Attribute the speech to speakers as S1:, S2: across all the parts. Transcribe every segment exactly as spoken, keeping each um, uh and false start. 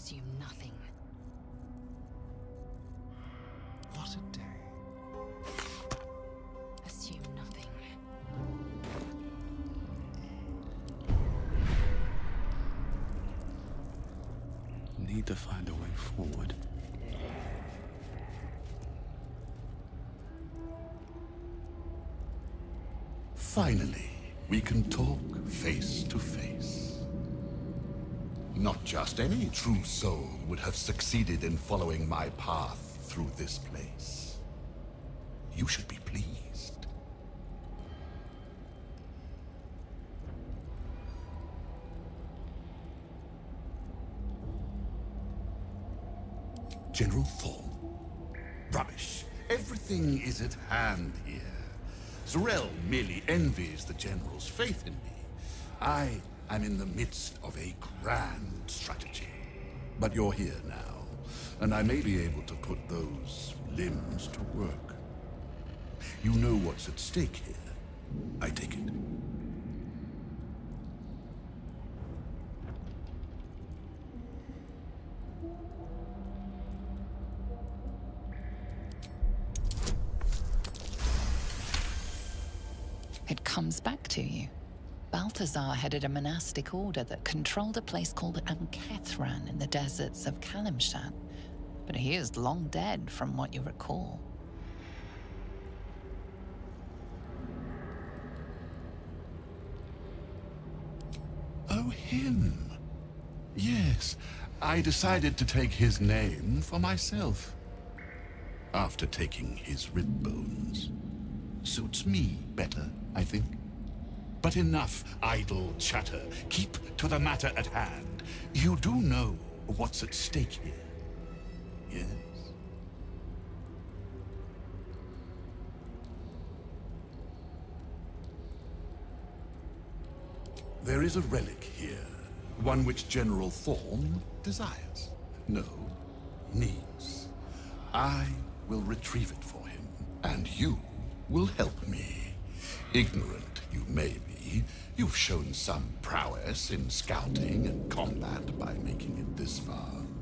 S1: Assume nothing.
S2: What a day.
S1: Assume nothing.
S2: Need to find a way forward.
S3: Finally, we can talk face to face. Not just any true soul would have succeeded in following my path through this place. You should be pleased. General Thorm? Rubbish. Everything is at hand here. Z'rell merely envies the General's faith in me. I am in the midst of a grand strategy. But you're here now, and I may be able to put those limbs to work. You know what's at stake here, I take it.
S1: It comes back to you. Balthazar headed a monastic order that controlled a place called Ankethran in the deserts of Kalimshan, but he is long dead from what you recall.
S3: Oh, him. Yes, I decided to take his name for myself. After taking his rib bones. Suits me better, I think. But enough idle chatter. Keep to the matter at hand. You do know what's at stake here, yes? There is a relic here, one which General Thorm desires. No, needs. I will retrieve it for him, and you will help me. Ignorant you may be, you've shown some prowess in scouting and combat by making it this far.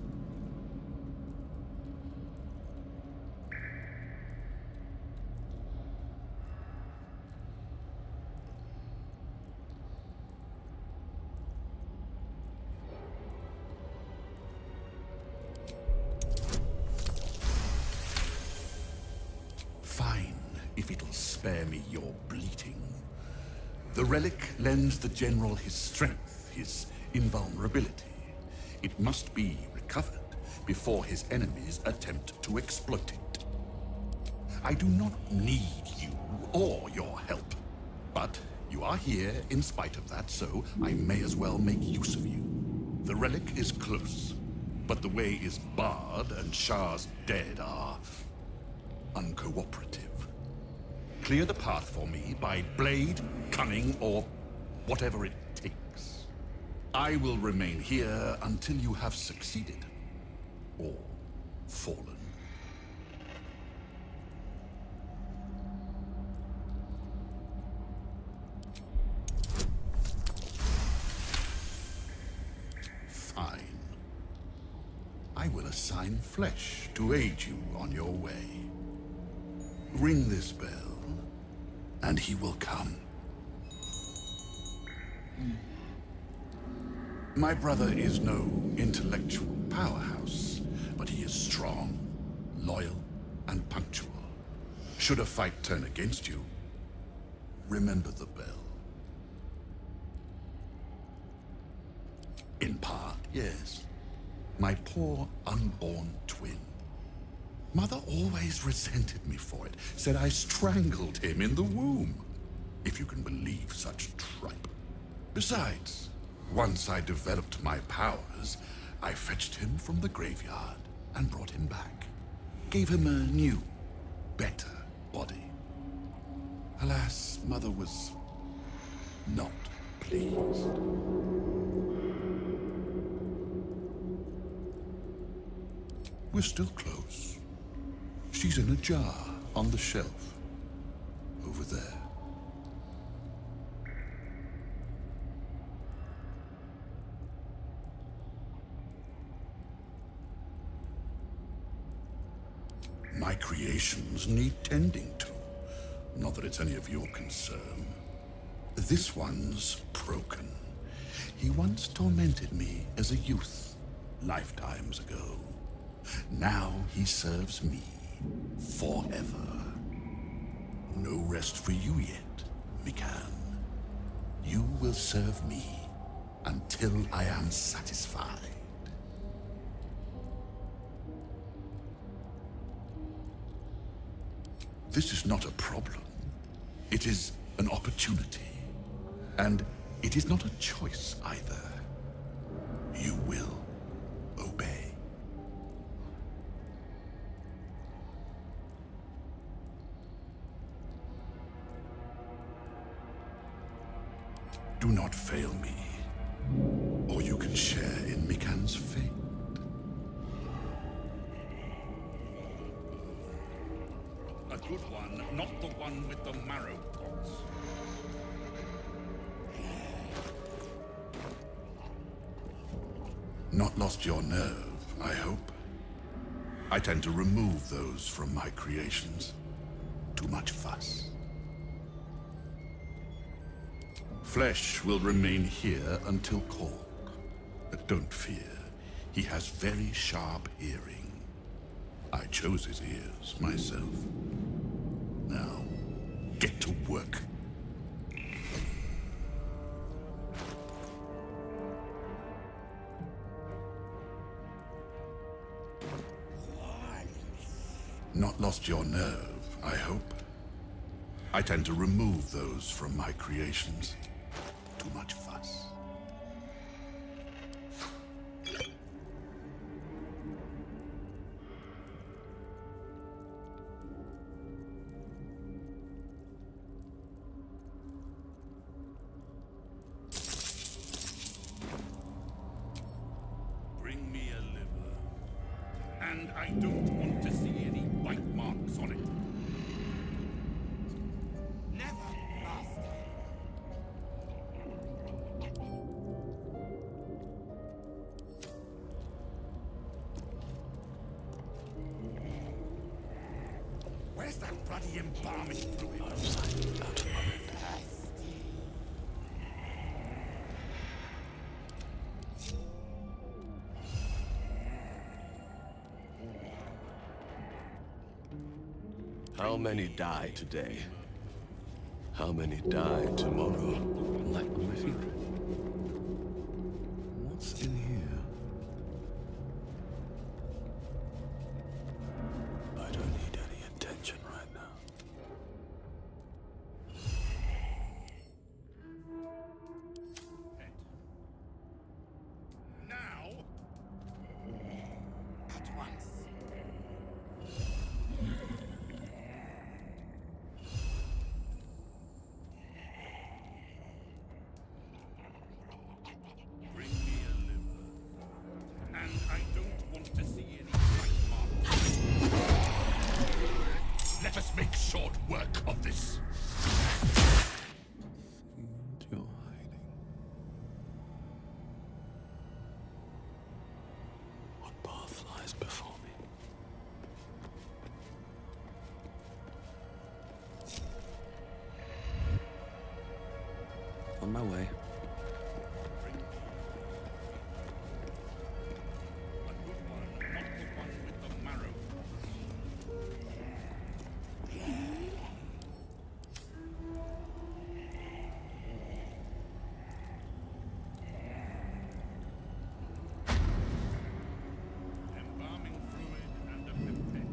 S3: Fine, if it'll spare me your bleating. The relic lends the General his strength, his invulnerability. It must be recovered before his enemies attempt to exploit it. I do not need you or your help, but you are here in spite of that, so I may as well make use of you. The relic is close, but the way is barred and Shah's dead are uncooperative. Clear the path for me by blade, cunning, or whatever it takes. I will remain here until you have succeeded. Or fallen. Fine. I will assign flesh to aid you on your way. Ring this bell, and he will come. My brother is no intellectual powerhouse, but he is strong, loyal, and punctual. Should a fight turn against you, remember the bell. In part, yes. My poor unborn twin. Mother always resented me for it, said I strangled him in the womb. If you can believe such tripe. Besides, once I developed my powers, I fetched him from the graveyard and brought him back. Gave him a new, better body. Alas, Mother was not pleased. We're still close. She's in a jar on the shelf. Over there. My creations need tending to. Not that it's any of your concern. This one's broken. He once tormented me as a youth, lifetimes ago. Now he serves me forever. No rest for you yet, Mikan. You will serve me until I am satisfied. This is not a problem. It is an opportunity. And it is not a choice either. You will obey. Do not fail me, or you can share in Mikan's fate. A good one, not the one with the marrow pots. Not lost your nerve, I hope. I tend to remove those from my creations. Too much fuss. Flesh will remain here until called. But don't fear, he has very sharp hearing. I chose his ears myself. Now, get to work. Not lost your nerve, I hope. I tend to remove those from my creations. Too much fuss. Bring me a liver. And I don't want to see any bite marks on it.
S4: Never, Master. Where's that bloody embalming fluid?
S2: Out of sight, out of mind.
S5: How many die today? How many die tomorrow?
S2: Light on my finger. What's in here? I don't need any attention right now.
S3: Now?
S4: At once.
S3: Bring me a liver. And I don't want to see any bite marks. Let us make short work of this.
S2: Seemed you're hiding. What path lies before me? On my way.
S3: A good one, not the one with the marrow. Embalming fluid and a pipette.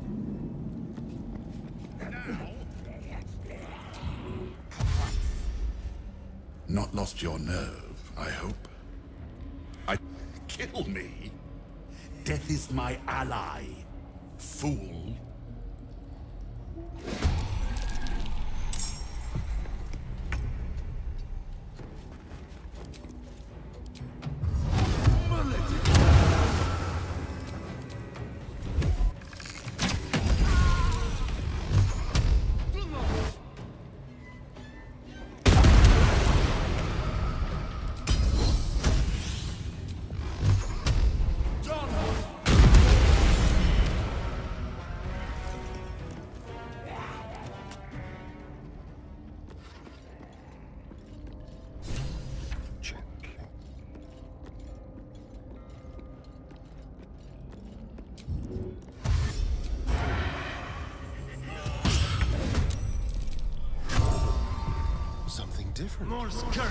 S3: Now? Not lost your nerve, I hope. I kill me? Death is my ally, fool.
S6: something different.
S4: Morse Kirk.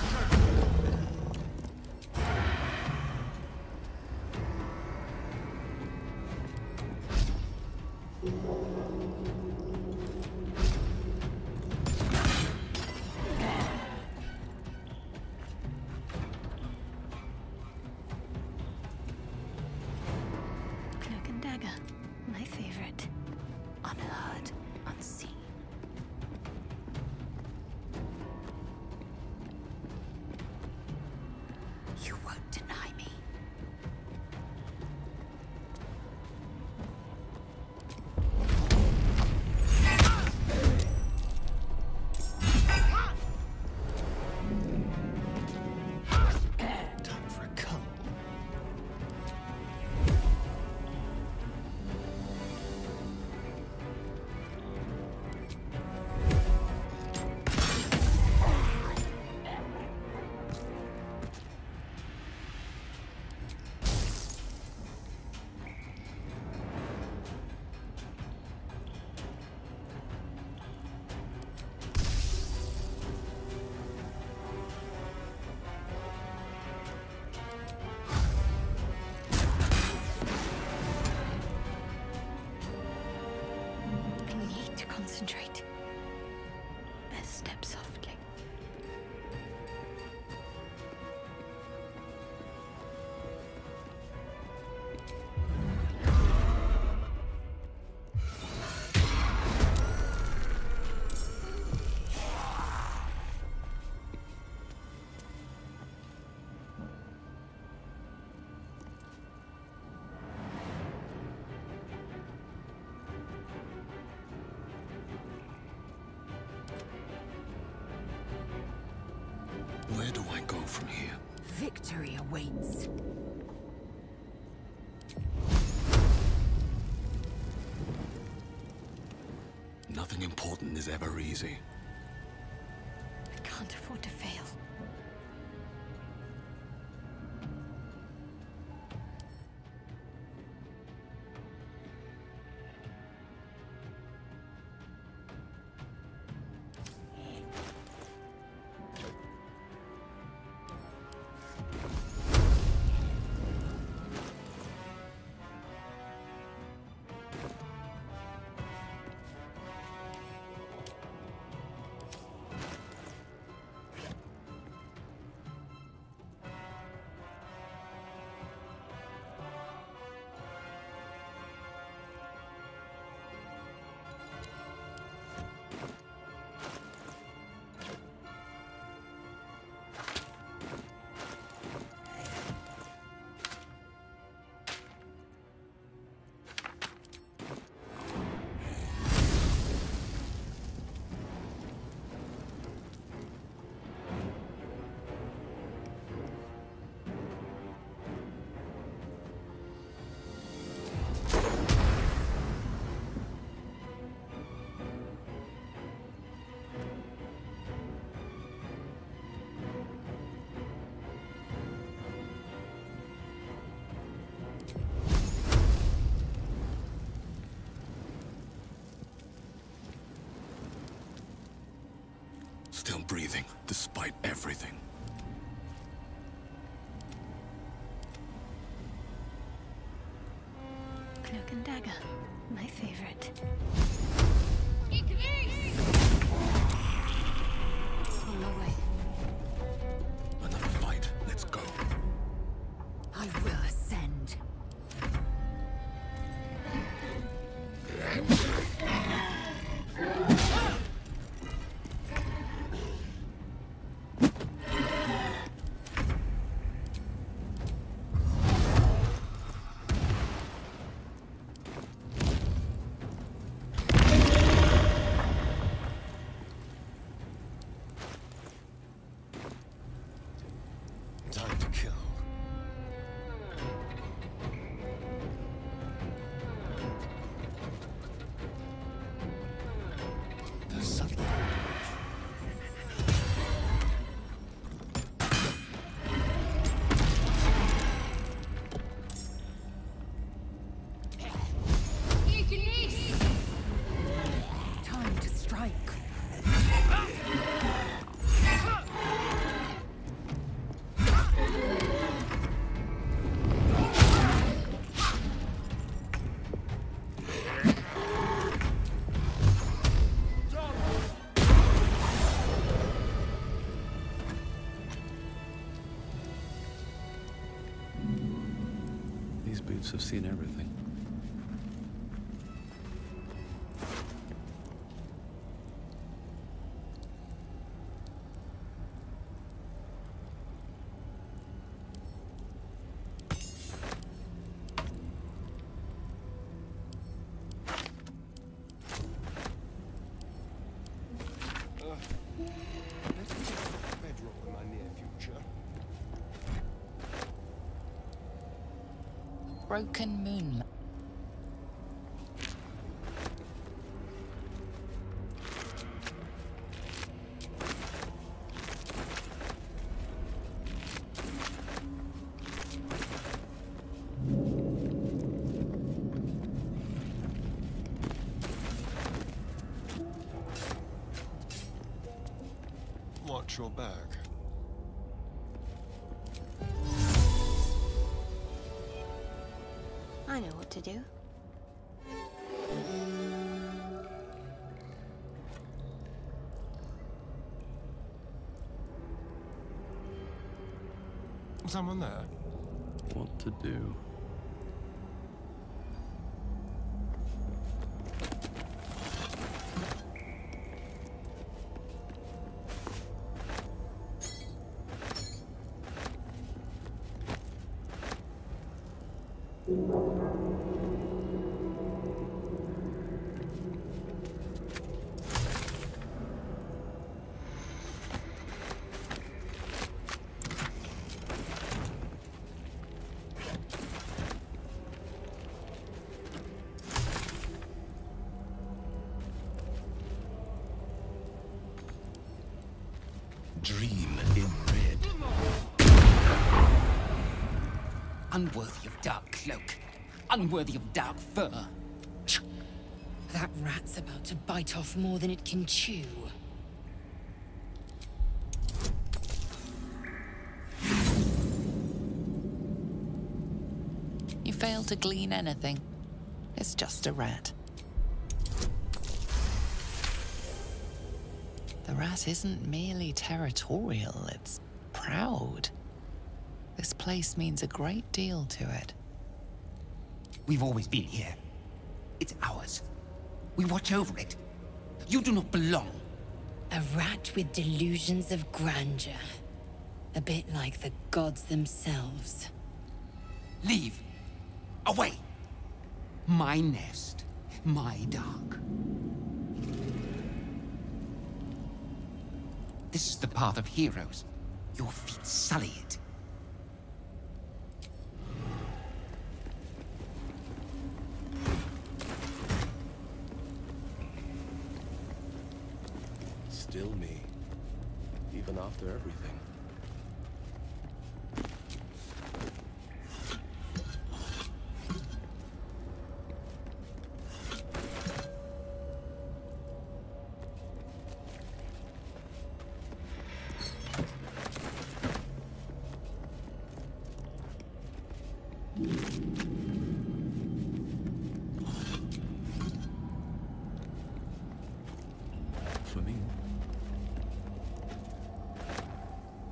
S7: Cloak and dagger, my favorite. Unheard, unseen. You won't deny me.
S6: Time for a cuddle.
S7: I need to concentrate. Best step softly.
S6: Where do I go from here?
S7: Victory awaits.
S6: Nothing important is ever easy.
S7: I can't afford to fail.
S6: Still breathing, despite everything.
S7: Cloak and dagger, my favorite. On my way.
S6: Another fight. Let's go.
S7: I will ascend.
S2: must have seen everything.
S1: Broken moonlight.
S6: Watch your back.
S7: I know what to do.
S6: Someone there?
S2: What to do?
S8: Dream in red.
S9: Unworthy of dark cloak. Unworthy of dark fur.
S10: That rat's about to bite off more than it can chew.
S1: You fail to glean anything. It's just a rat. The rat isn't merely territorial, it's proud. This place means a great deal to it.
S9: We've always been here. It's ours. We watch over it. You do not belong.
S10: A rat with delusions of grandeur. A bit like the gods themselves.
S9: Leave. Away. My nest. My dark. This is the path of heroes. Your feet sully it.
S5: Still me, even after everything.
S2: For me.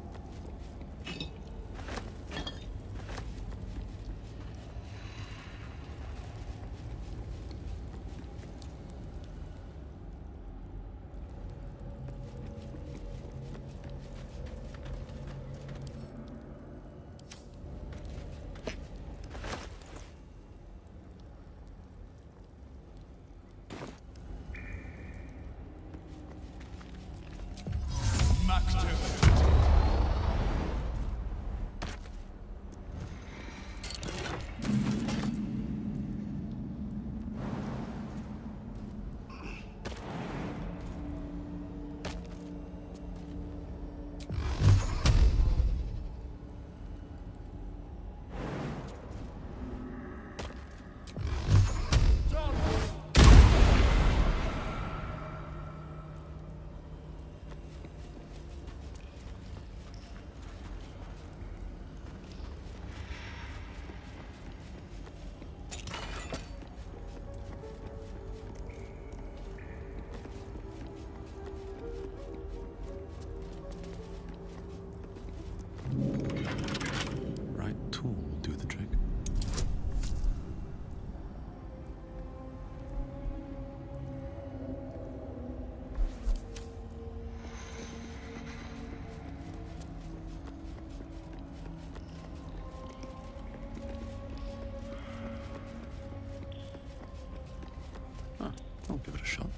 S2: give it a shot.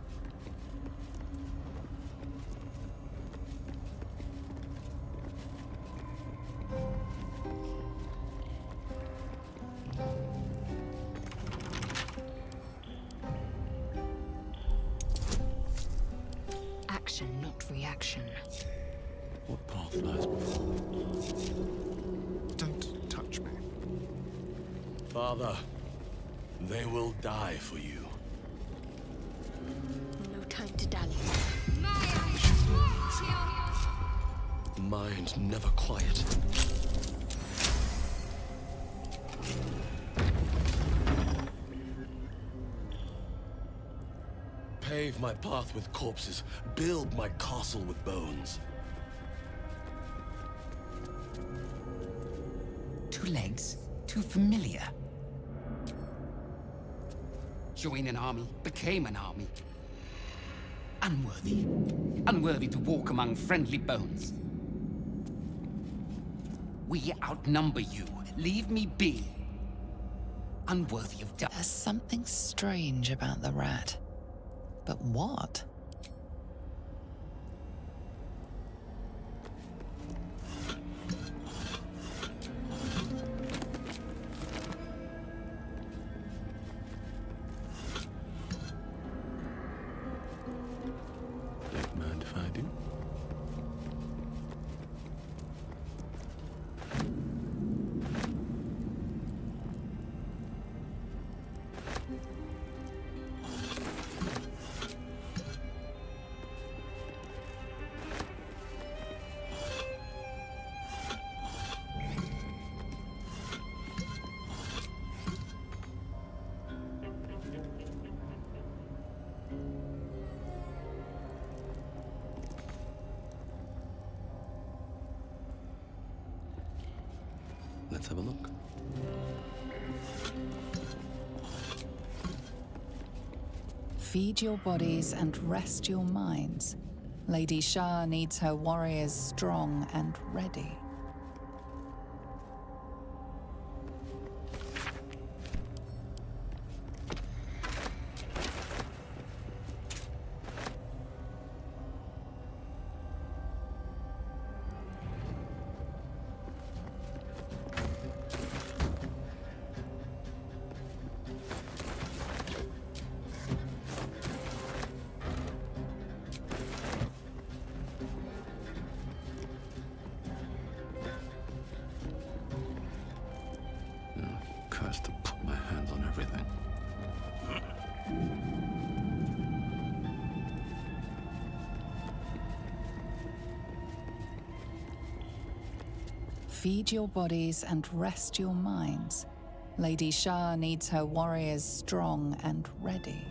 S7: Action, not reaction.
S2: What path lies before?
S6: Don't touch me.
S5: Father, they will die for you.
S7: No time to dally.
S5: Mind never quiet. Pave my path with corpses. Build my castle with bones.
S9: Two legs, too familiar. Joined an army, became an army. Unworthy. Unworthy to walk among friendly bones. We outnumber you. Leave me be. Unworthy of death.
S1: There's something strange about the rat. But what?
S2: Don't mind if I do. Let's have a look.
S1: Feed your bodies and rest your minds. Lady Shah needs her warriors strong and ready.
S2: To put my hands on everything.
S1: Feed your bodies and rest your minds. Lady Shah needs her warriors strong and ready.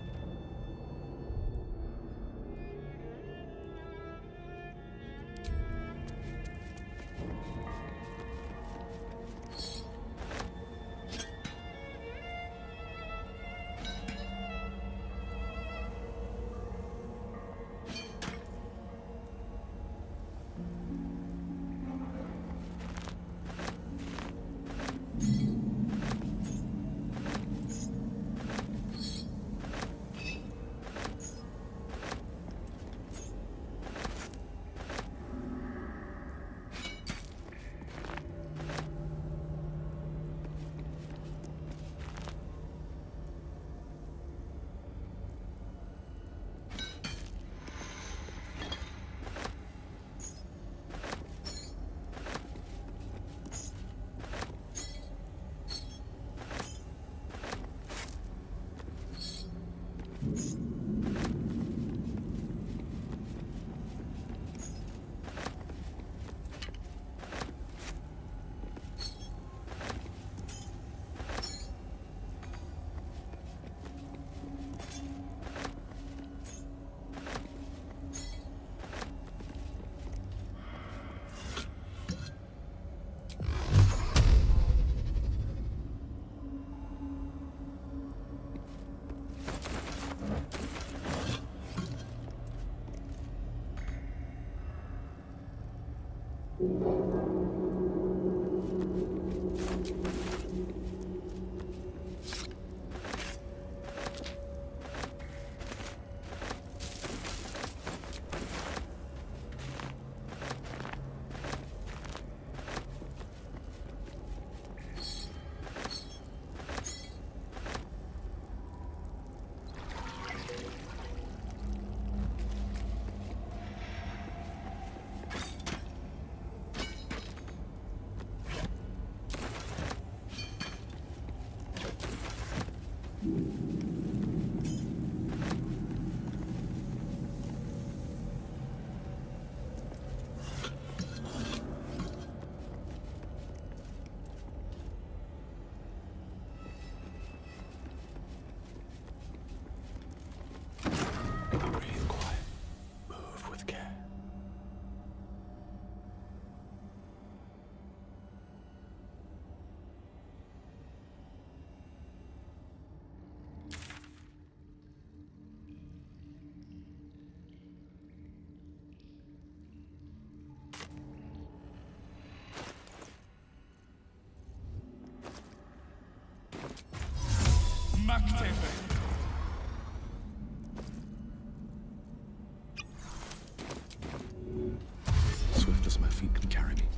S2: Swift as my feet can carry me.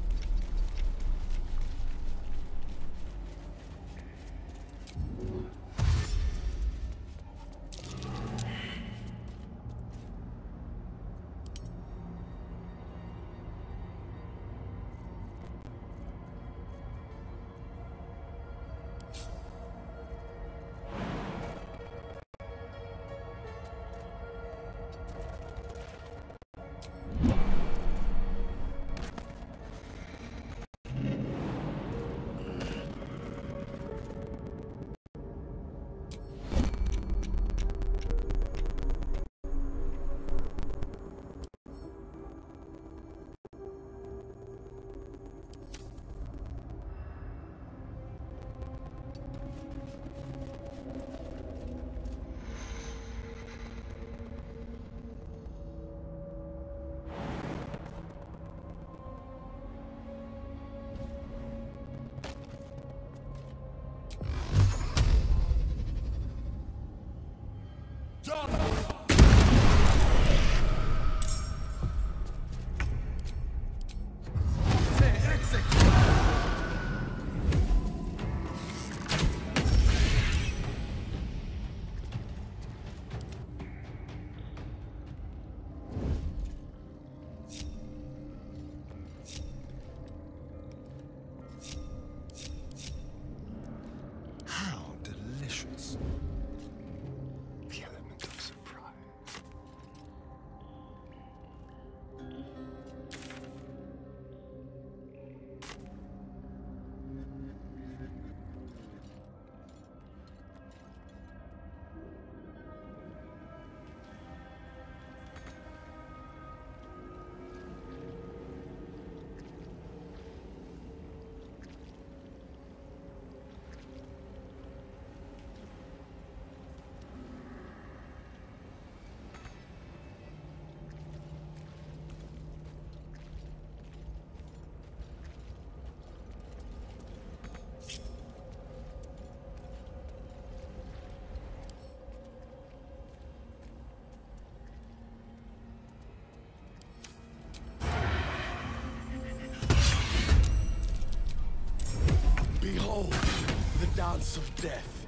S5: Behold, the dance of death.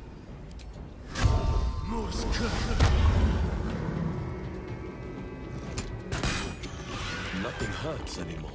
S5: Nothing hurts anymore.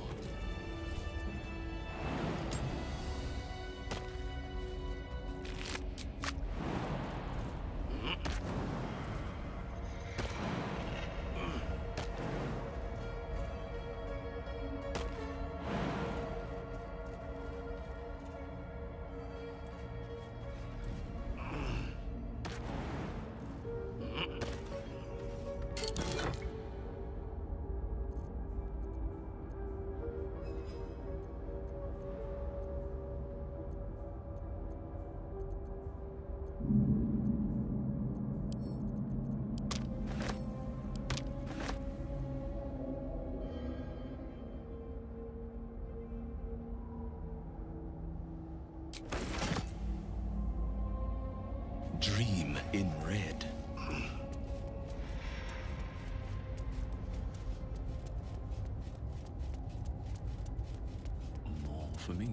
S6: Dream in red.
S2: More for me.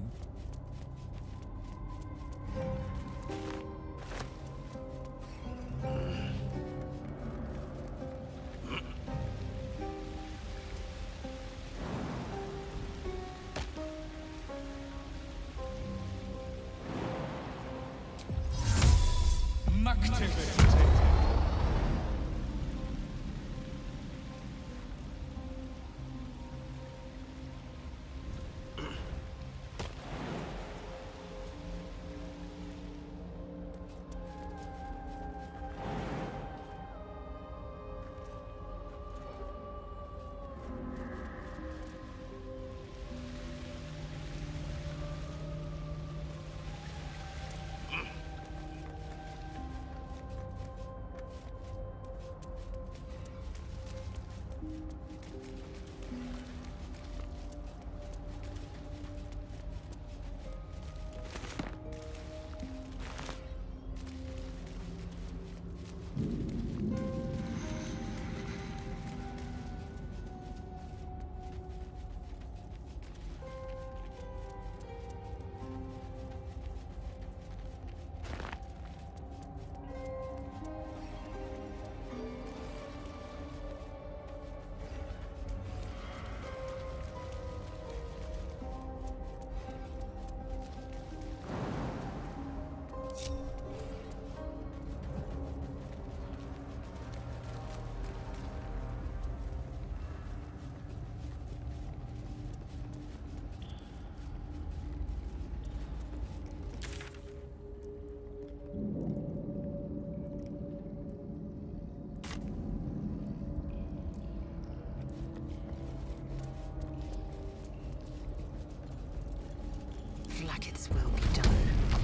S10: Might its will be done.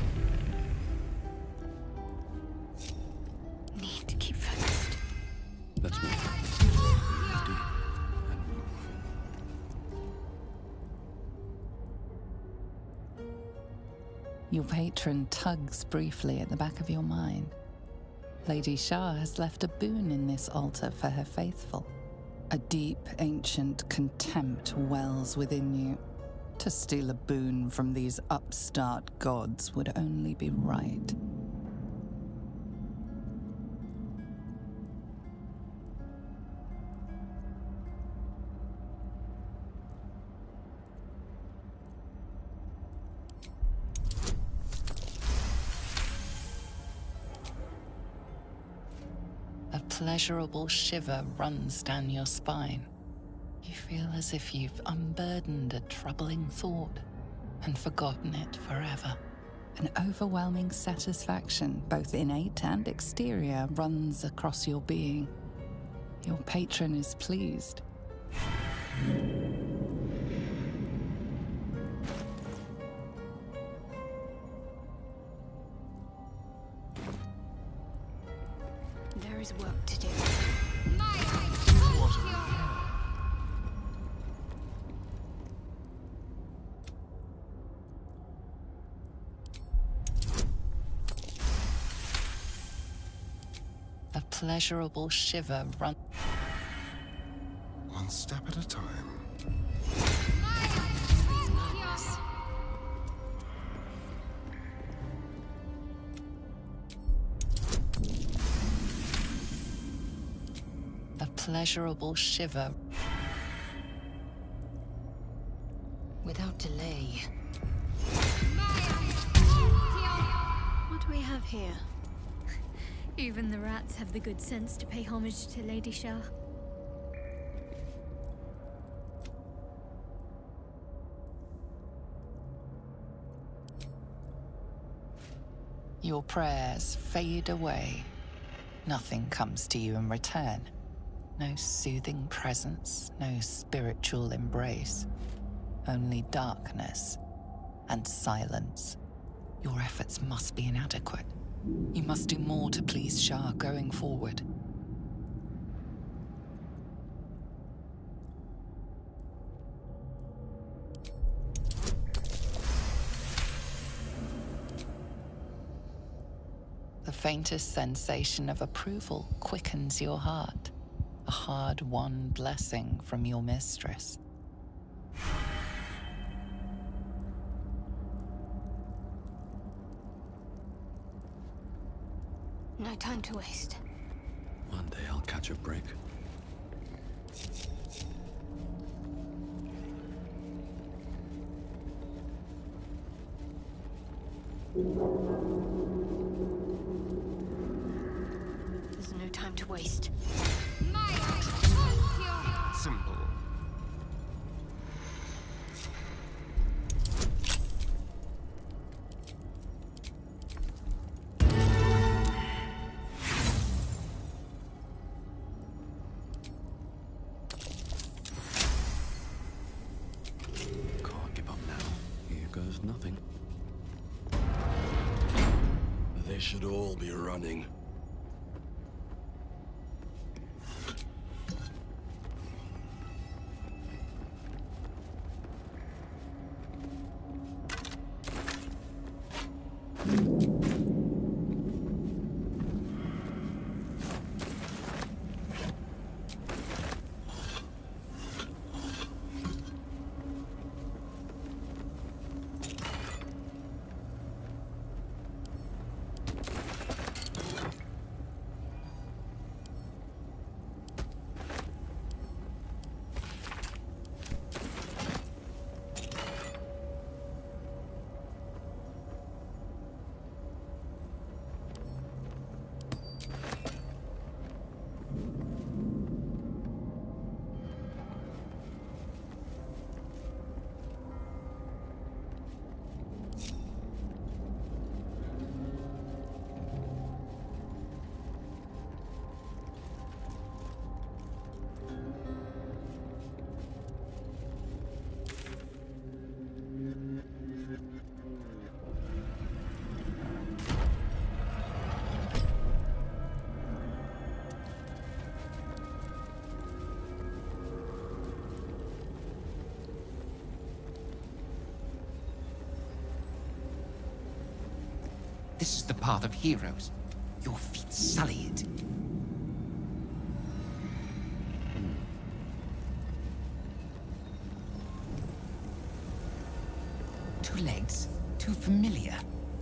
S10: Need to keep focused.
S2: Let's move. Deep and move.
S1: Your patron tugs briefly at the back of your mind. Lady Shar has left a boon in this altar for her faithful. A deep, ancient contempt wells within you. To steal a boon from these upstart gods would only be right. A pleasurable shiver runs down your spine. You feel as if you've unburdened a troubling thought and forgotten it forever. An overwhelming satisfaction, both innate and exterior, runs across your being. Your patron is pleased.
S7: There is work to do.
S1: A pleasurable shiver runs.
S6: One step at a time.
S1: A pleasurable shiver.
S10: Without delay.
S7: What do we have here? Even the rats have the good sense to pay homage to Lady Shar.
S1: Your prayers fade away. Nothing comes to you in return. No soothing presence, no spiritual embrace. Only darkness and silence. Your efforts must be inadequate. You must do more to please Shar going forward. The faintest sensation of approval quickens your heart. A hard-won blessing from your mistress.
S7: No time to waste.
S2: One day I'll catch a break.
S7: There's no time to waste.
S6: Simple.
S2: Can't give up now. Here goes nothing.
S5: They should all be running.
S9: This is the path of heroes. Your feet sully it. Two legs, too familiar.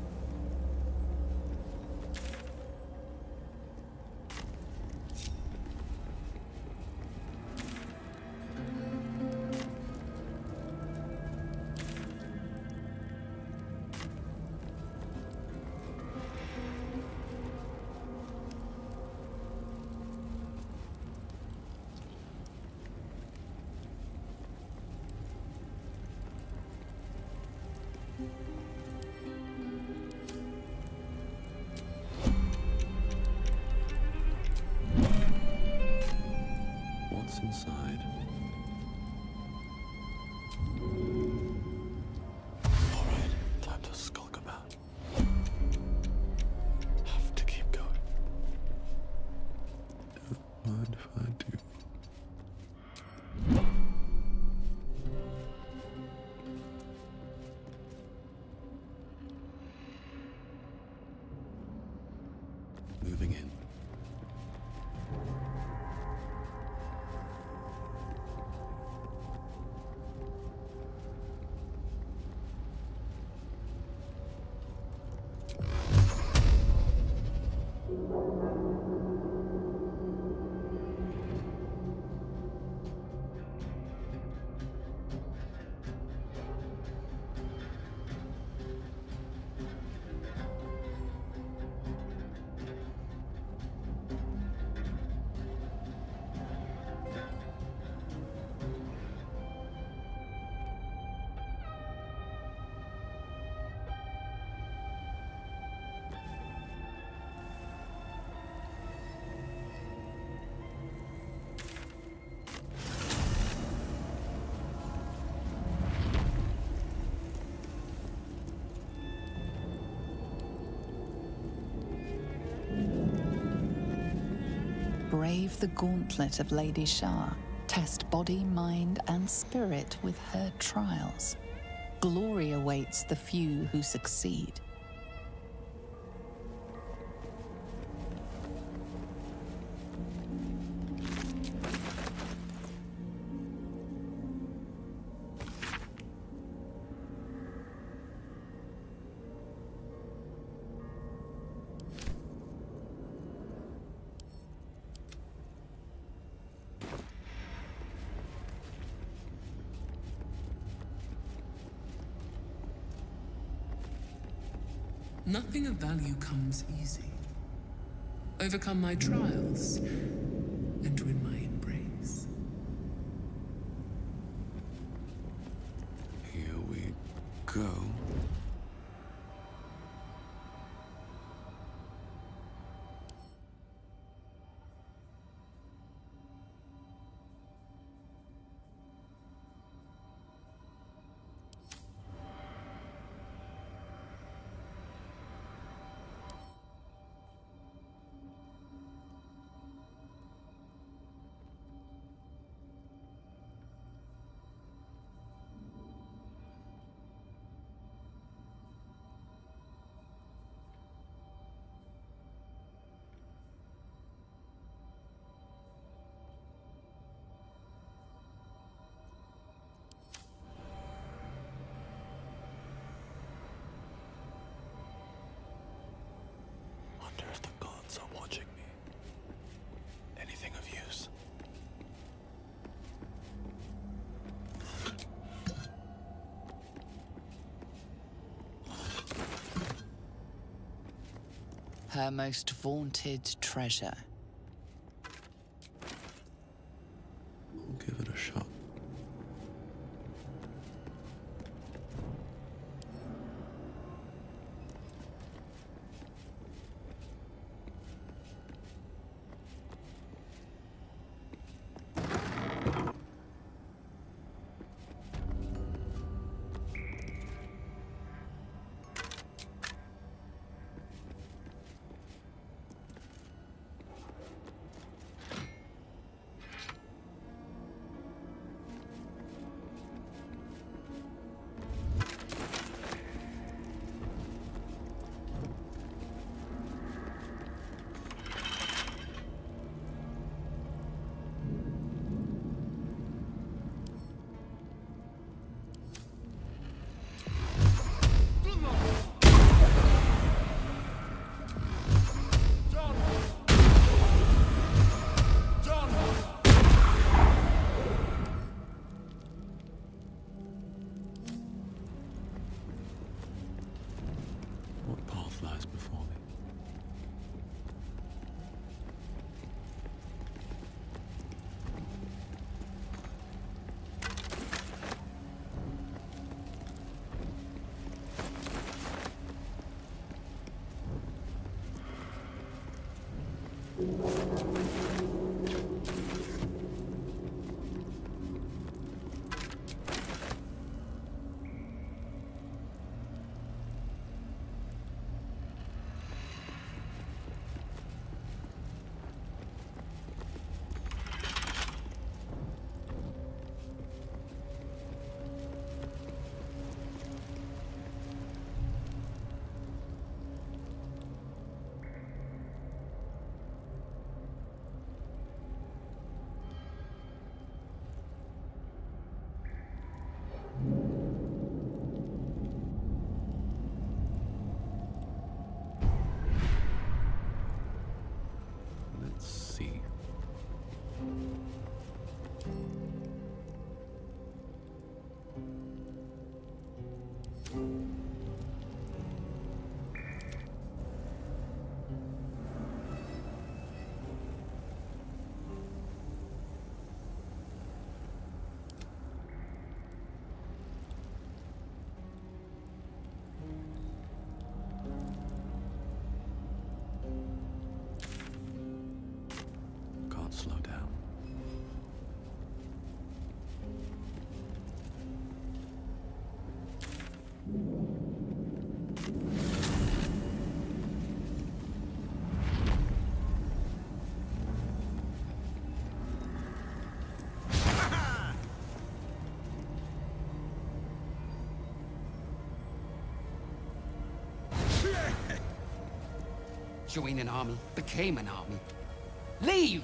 S2: What's inside? All right, time to skulk about. Have to keep going. Don't mind if I do. Moving in.
S1: Brave the gauntlet of Lady Shah. Test body, mind, and spirit with her trials. Glory awaits the few who succeed.
S11: Nothing of value comes easy. Overcome my trials and win my embrace.
S2: Here we go. Wonder if the gods are watching me. Anything of use?
S1: Her most vaunted treasure.
S2: I'll give it a shot.
S5: Let's see. Can't slow down.
S9: Join an army, became an army. Leave!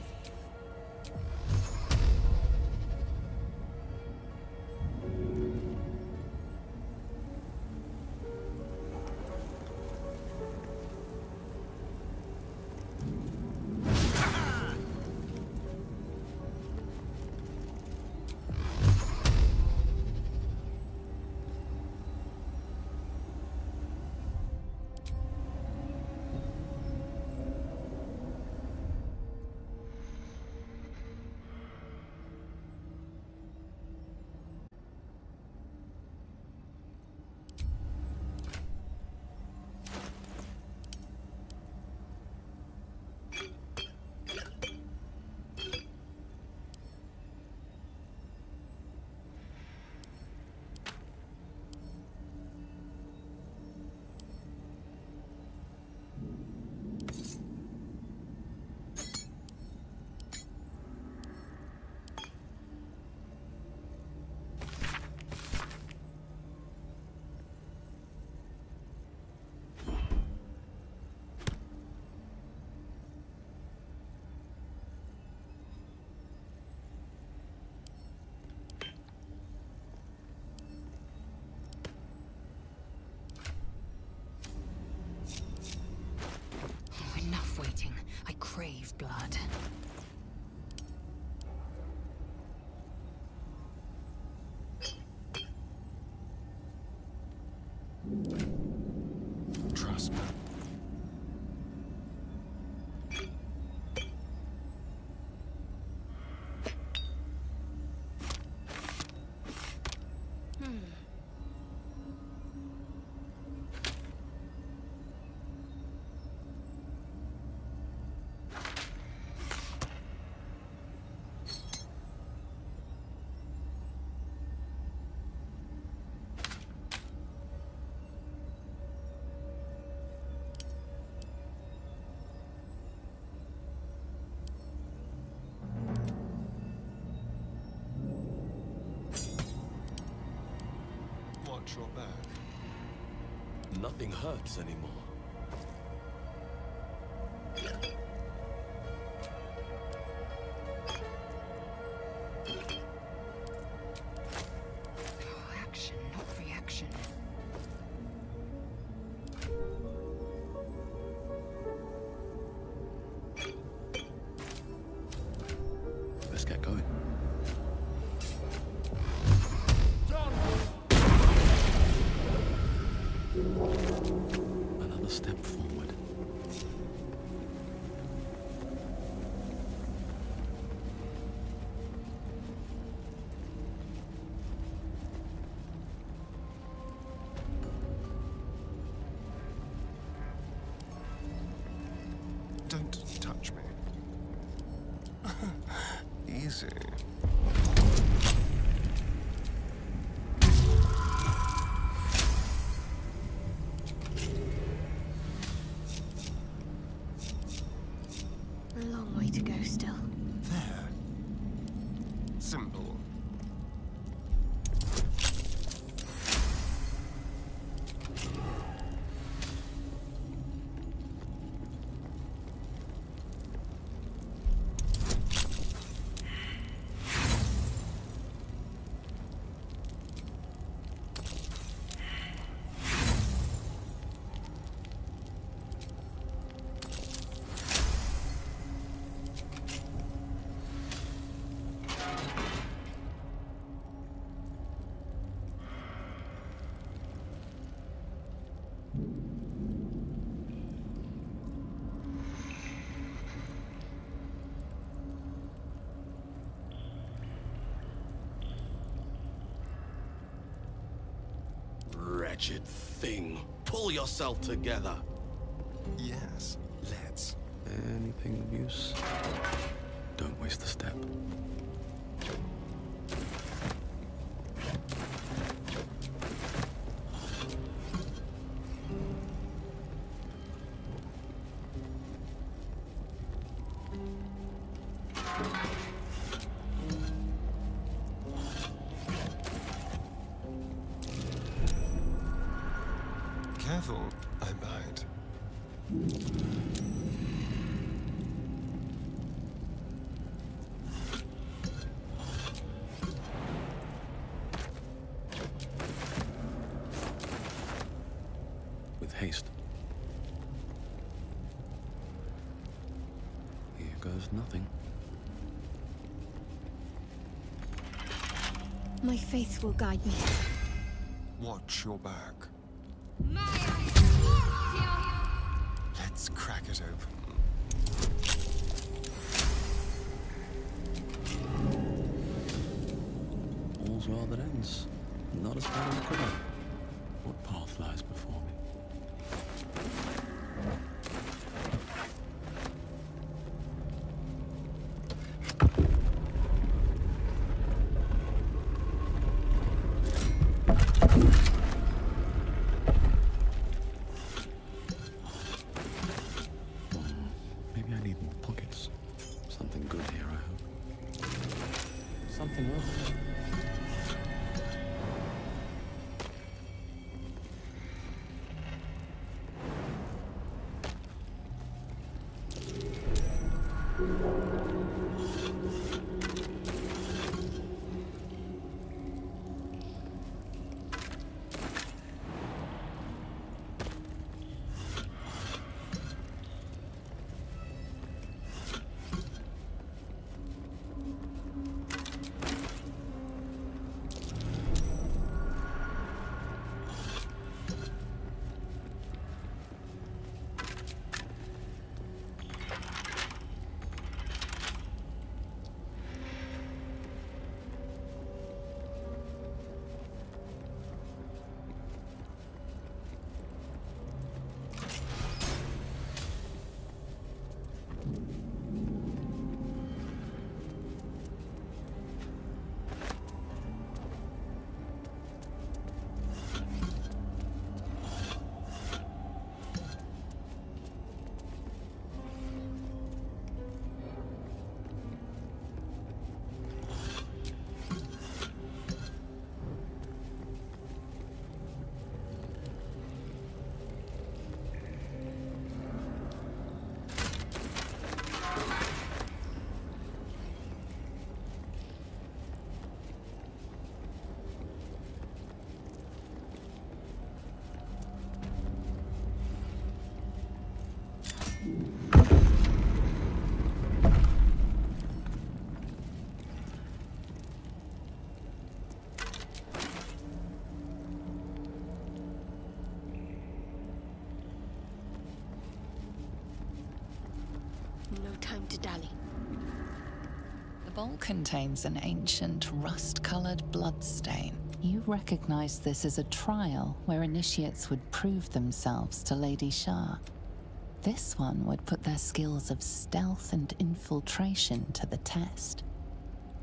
S10: Enough waiting. I crave blood.
S6: Trust me. Watch your back.
S5: Nothing hurts anymore.
S10: Action, not reaction.
S5: Let's get going. Another step forward.
S6: Don't touch me.
S12: see.
S7: A long way to go still.
S12: There. Simple.
S5: Wretched thing. Pull yourself together.
S12: Yes, let's.
S6: Anything of use? Don't waste a step.
S12: Careful, I bite.
S6: With haste. Here goes nothing.
S7: My faith will guide me.
S12: Watch your back. Let's crack it open.
S6: All's well that ends. Not as bad as it could have. What path lies before me? Maybe I need more pockets. Something good here, I hope. Something else.
S7: No time to dally.
S1: The bowl contains an ancient, rust-colored bloodstain. You recognize this as a trial where initiates would prove themselves to Lady Shar. This one would put their skills of stealth and infiltration to the test.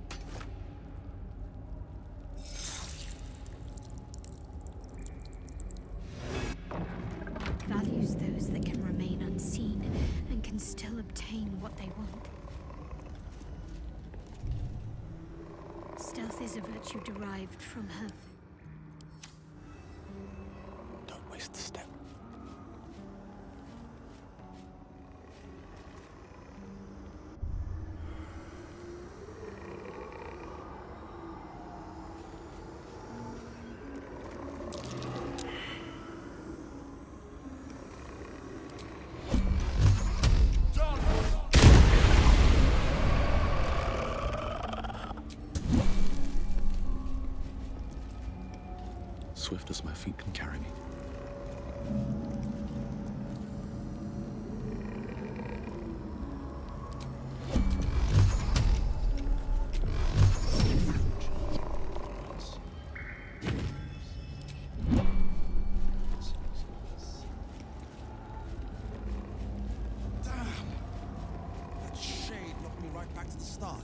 S7: path is a virtue derived from her.
S2: Don't waste the step.
S6: Swift as my feet can carry me.
S12: Damn! That shade knocked me right back to the start.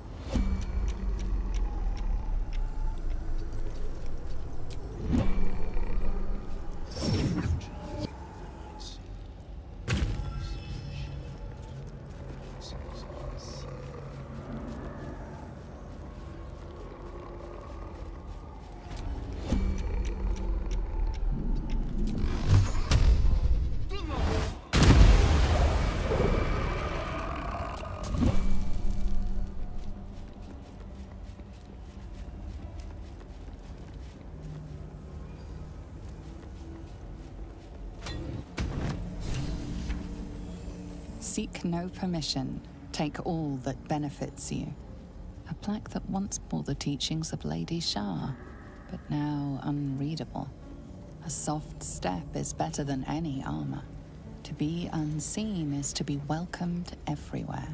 S1: Seek no permission. Take all that benefits you. A plaque that once bore the teachings of Lady Shar, but now unreadable. A soft step is better than any armor. To be unseen is to be welcomed everywhere.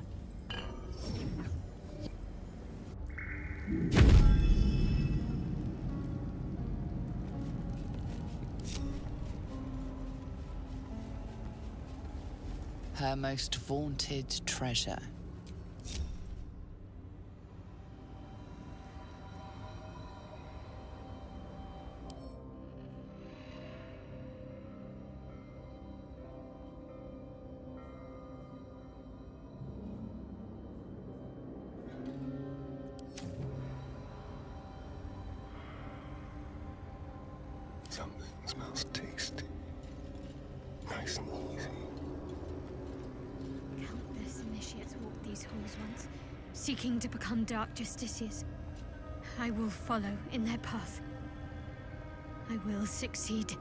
S1: Her most vaunted treasure.
S12: Something smells tasty. Nice and easy.
S7: Countless initiates walked these halls once, seeking to become Dark Justiciars. I will follow in their path. I will succeed.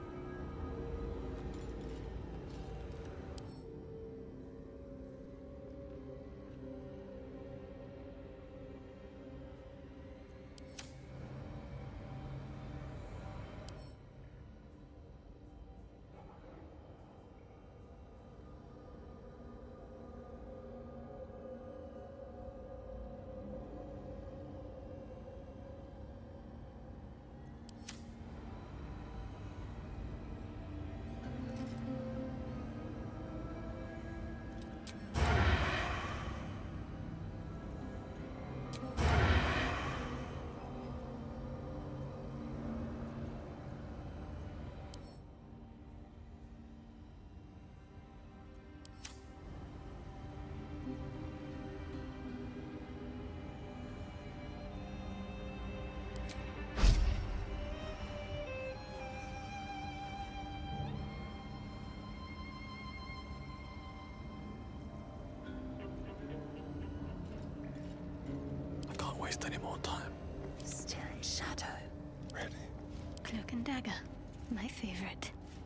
S2: Waste any more time.
S7: Still in shadow.
S12: Ready?
S7: Cloak and dagger, my favorite.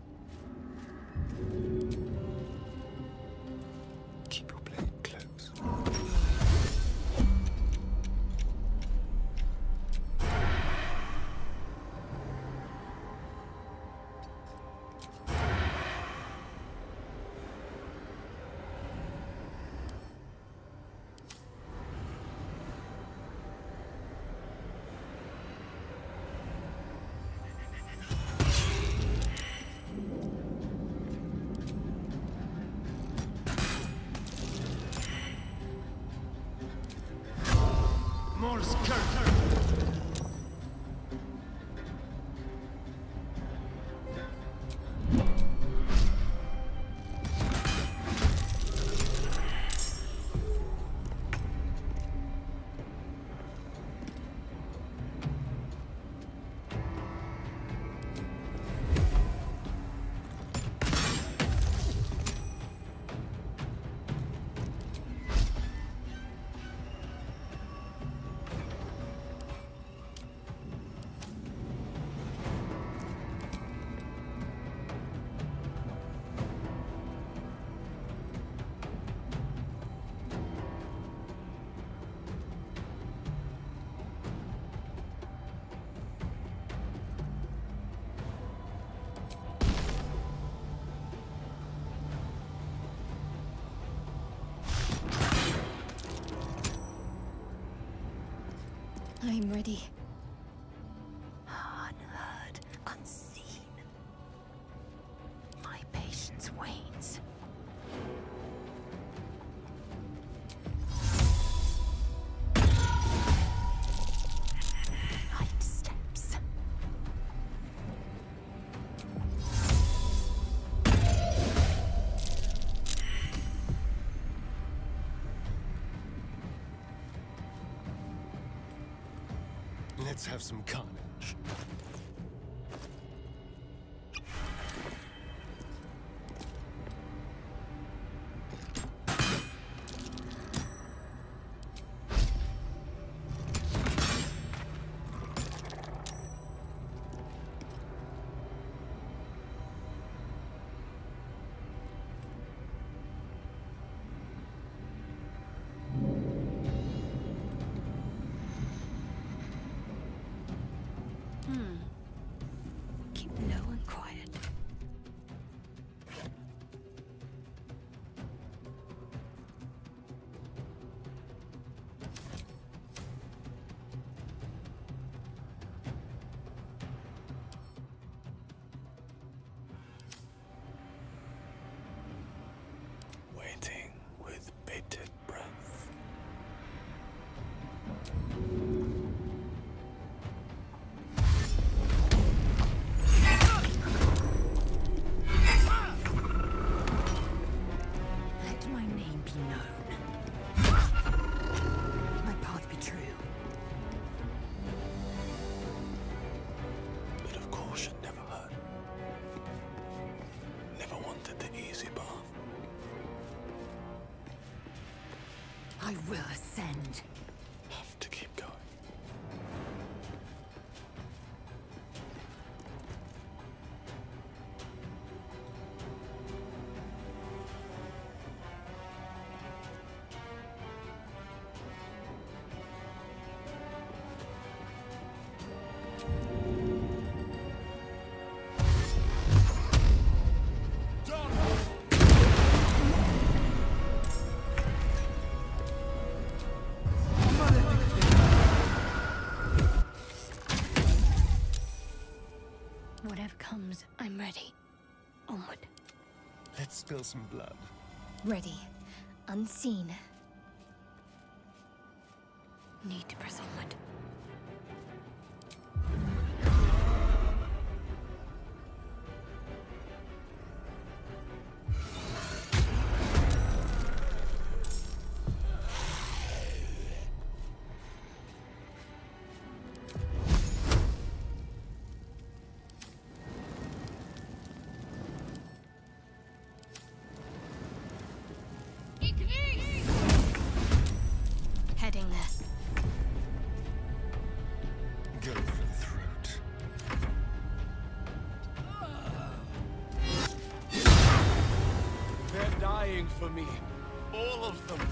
S12: Keep your blade close.
S4: Morse Kirk.
S7: I'm ready.
S13: Unheard, unseen. My patience wanes. Light steps.
S14: Let's have some carnage.
S7: Hmm. Keep low and quiet.
S2: Waiting with bated breath.
S13: Let my name be known. My path be true.
S2: Bit of caution never hurt. Never wanted the easy path.
S13: I will ascend.
S2: Have to keep going.
S7: Whatever comes, I'm ready. Onward.
S14: Let's spill some blood.
S7: Ready. Unseen. Need to press onward. Heading there.
S14: Go for the throat. They're dying for me. All of them.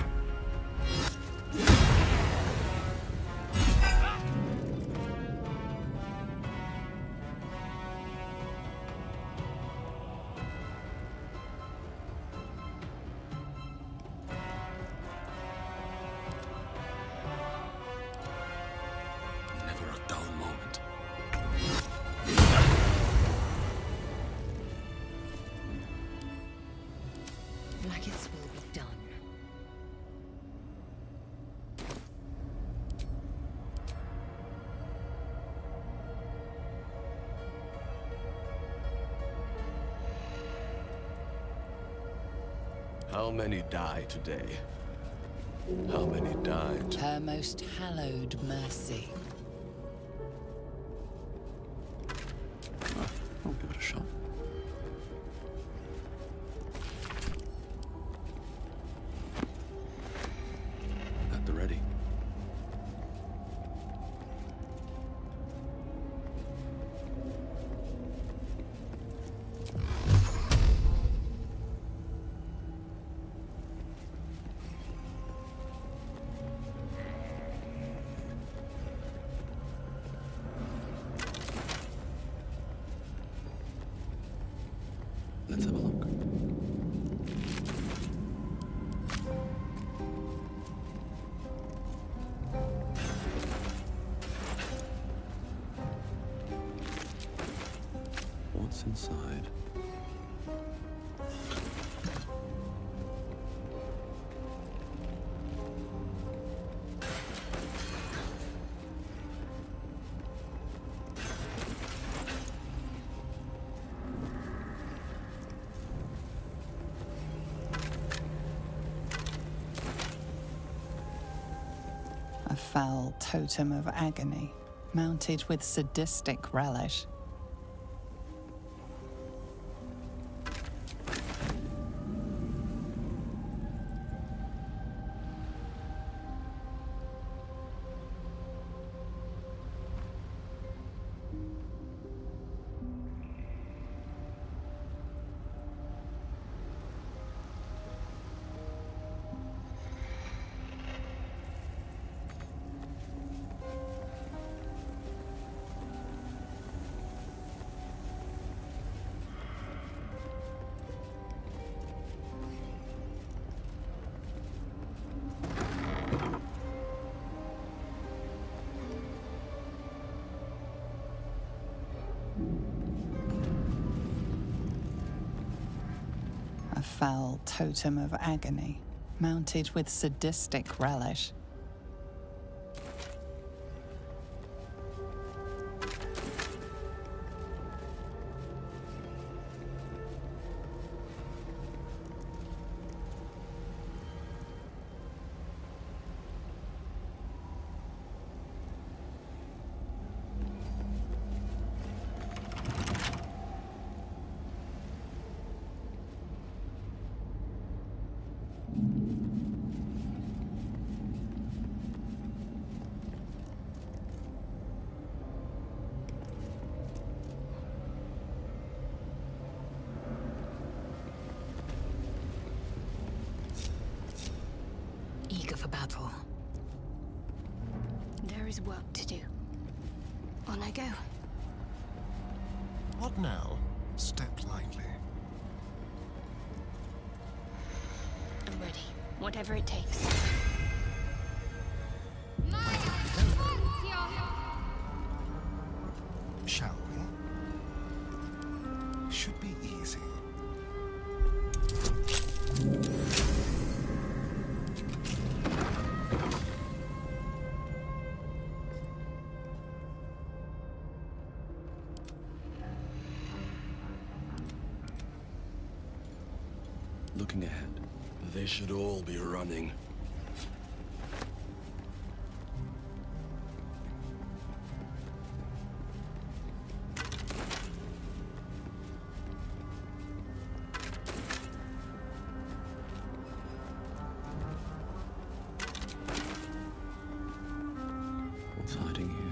S2: Never a dull moment.
S13: Blackets will be done.
S5: How many die today? How many died?
S1: Her most hallowed mercy.
S6: I'll give it a shot.
S5: At the ready.
S6: Let's have a look. What's inside?
S1: A foul totem of agony, mounted with sadistic relish. A foul totem of agony, mounted with sadistic relish.
S13: Eager for battle.
S7: There is work to do. On I go.
S14: What now? Step lightly.
S7: I'm ready. Whatever it takes.
S14: Shall we? Should be easy.
S5: Looking ahead. They should all be running.
S6: What's hiding here?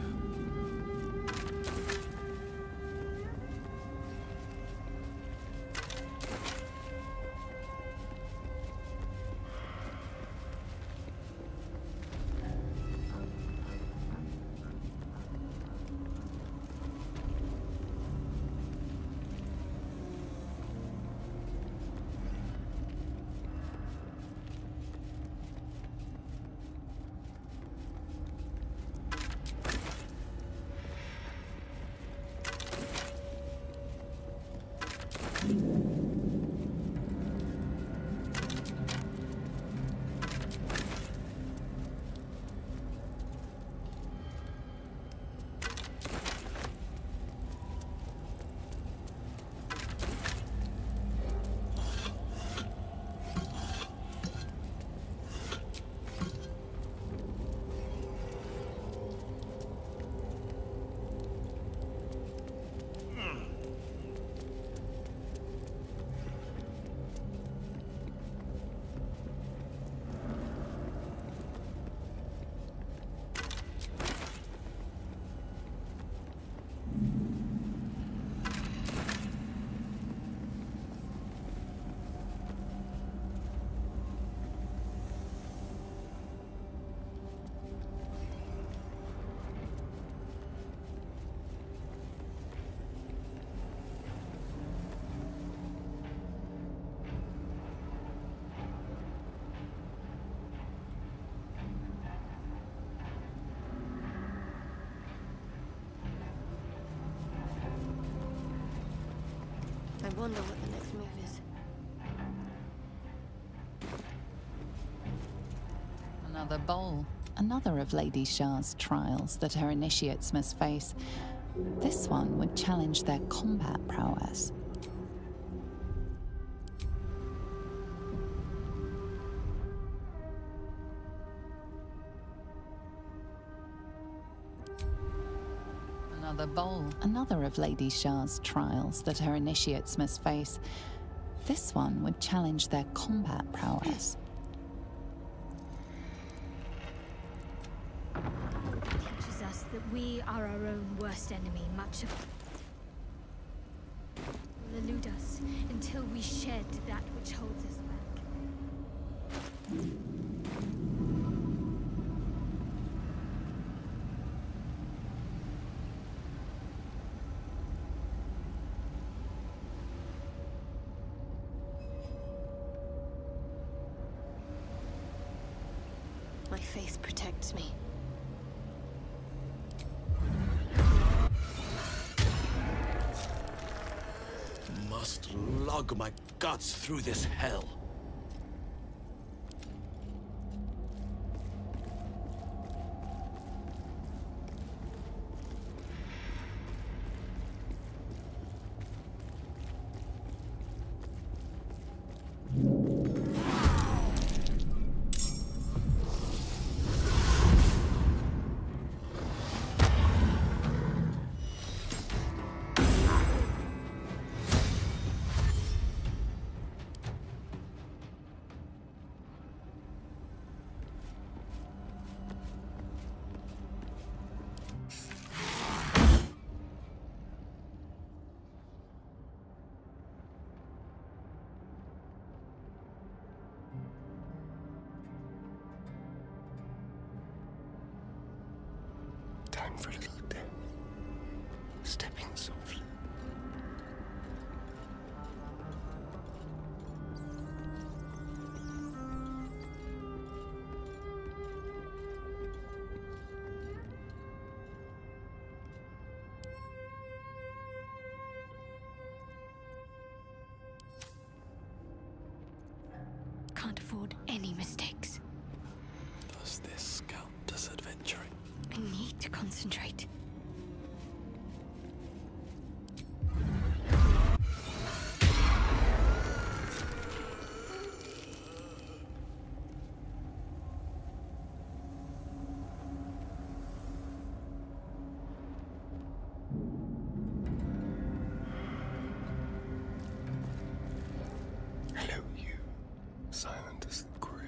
S15: wonder what the next move is.
S1: Another bowl. Another of Lady Shah's trials that her initiates must face. This one would challenge their combat prowess. Another bowl. Another of Lady Shah's trials that her initiates must face. This one would challenge their combat prowess.
S7: Teaches us that we are our own worst enemy. Much of will elude us until we shed that which holds us back.
S15: My faith protects me.
S5: Must lug my guts through this hell.
S14: Time for a little death. Stepping softly.
S7: Can't afford any mistakes.
S2: Does this count as adventuring?
S7: I need to concentrate.
S14: Hello, you. Silent as the grave.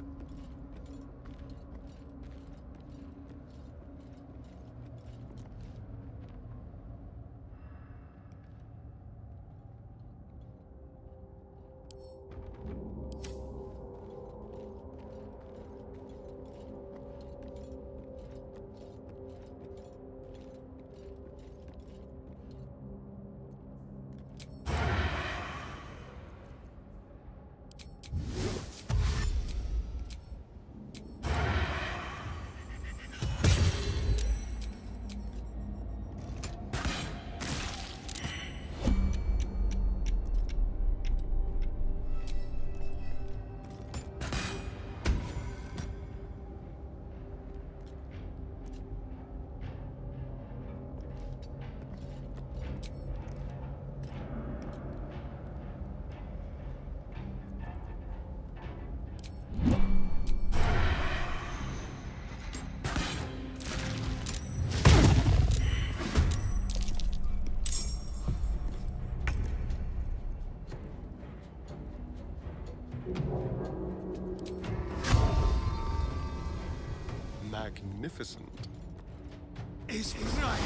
S14: Magnificent.
S4: Is right.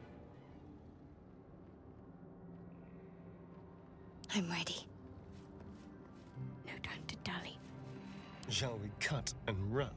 S15: I'm ready.
S16: Shall we cut and run?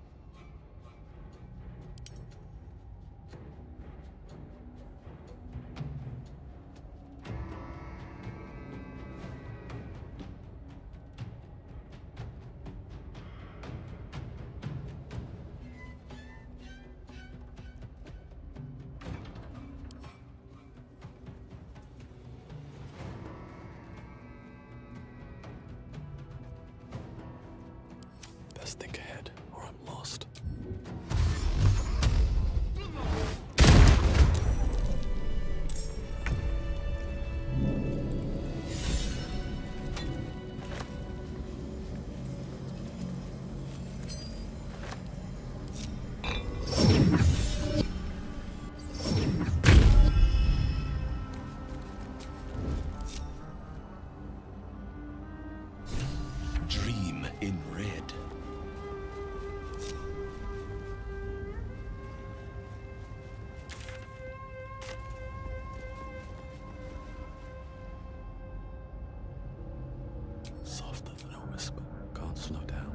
S2: Best think ahead, or I'm lost.
S5: Dream in red.
S2: Softer than a whisper.
S6: Can't slow down.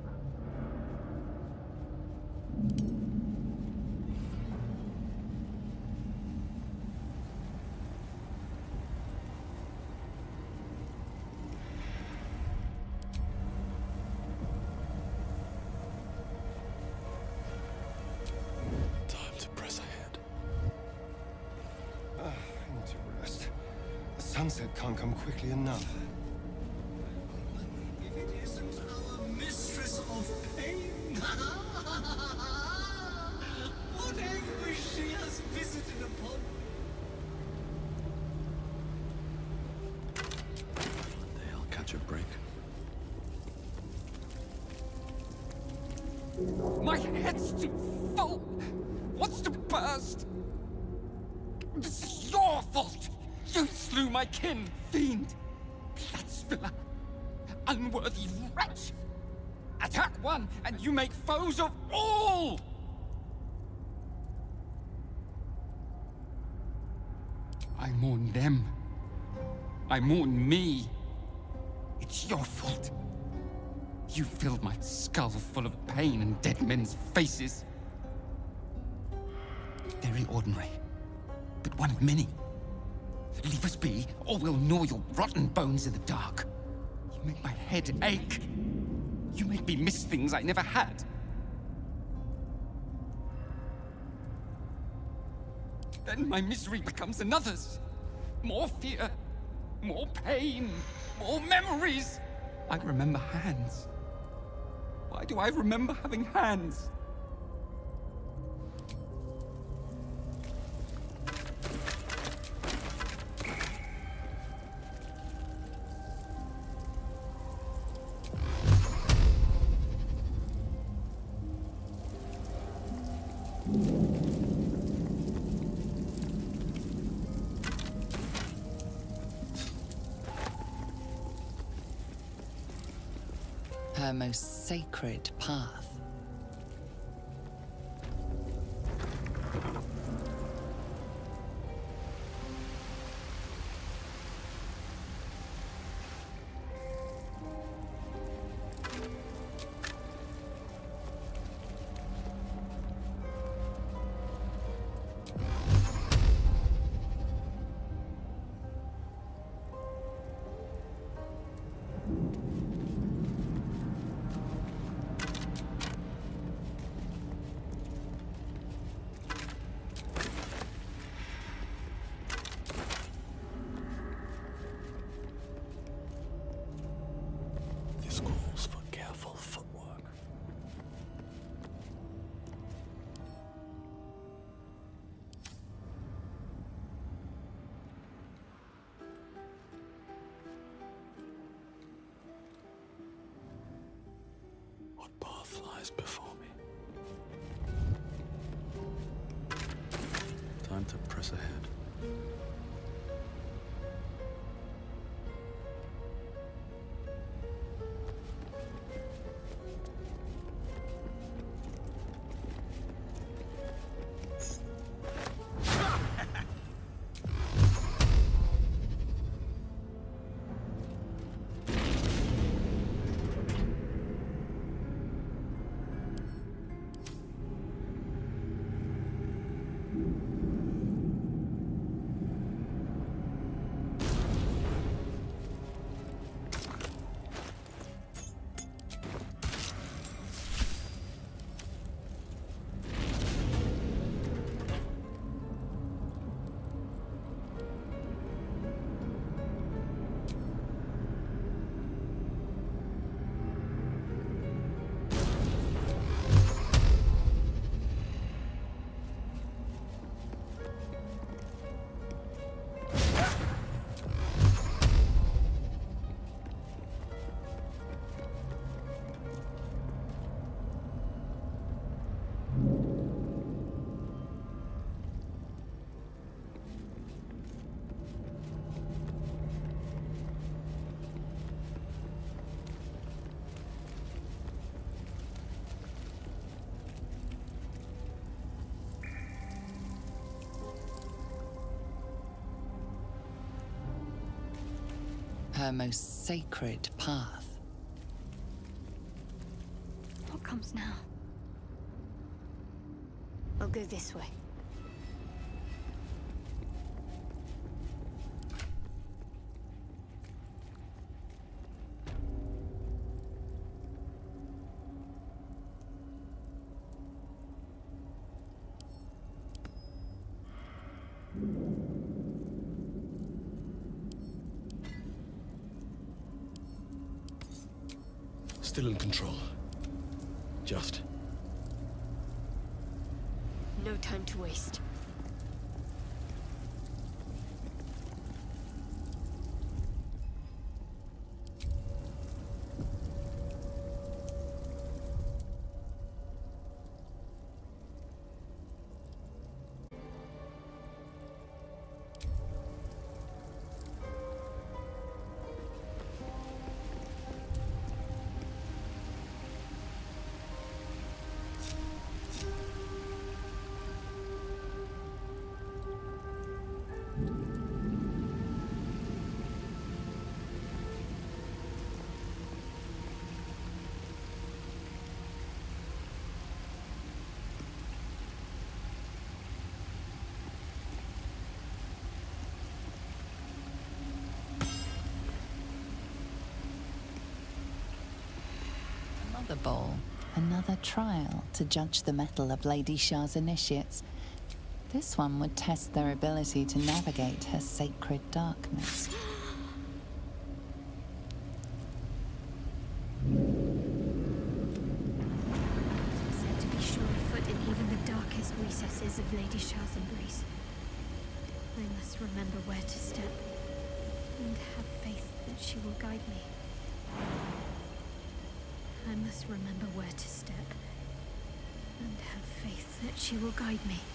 S2: Time to press ahead.
S16: Ah, I need to rest. The sunset can't come quickly enough.
S17: If it isn't our mistress of pain, what anguish she has visited upon
S6: They'll catch a break.
S9: My head's too full. What's to burst? This is your fault. You slew my kin, fiend. Blood spiller. Unworthy wretch. Attack one, and you make foes of all! I mourn them. I mourn me. It's your fault. You filled my skull full of pain and dead men's faces. Very ordinary, but one of many. Leave us be, or we'll gnaw your rotten bones in the dark. You make my head ache. You make me miss things I never had. Then my misery becomes another's. More fear, more pain, more memories. I remember hands. Why do I remember having hands? Her most sacred path.
S2: This calls for careful footwork. What path lies before me?
S6: Time to press ahead.
S1: her most sacred path.
S7: What comes now?
S15: I'll go this way.
S5: Still in control. Just.
S15: No time to waste.
S1: Another ball, another trial to judge the mettle of Lady Shah's initiates. This one would test their ability to navigate her sacred darkness.
S7: Said to be sure-of-foot in even the darkest recesses of Lady Shah's embrace. I must remember where to step, and have faith that she will guide me. I must remember where to step, and have faith that she will guide me.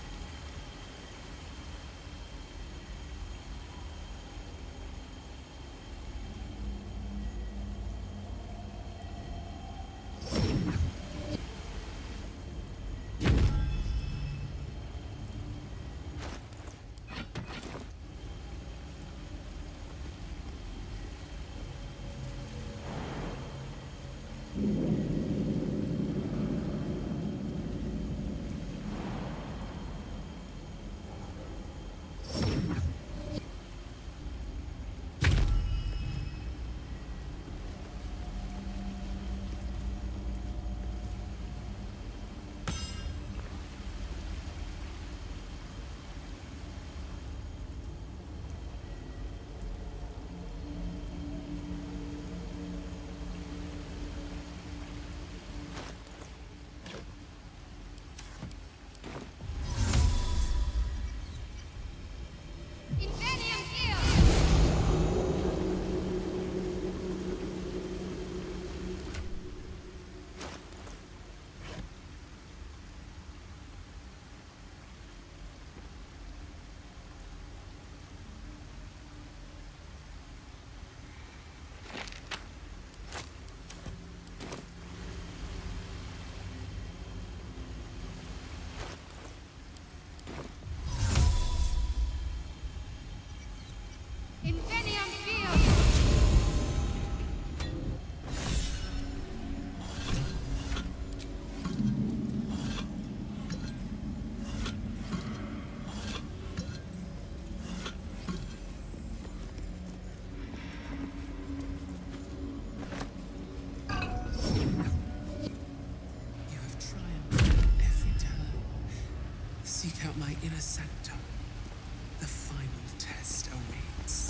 S11: Seek out my inner sanctum. The final test awaits.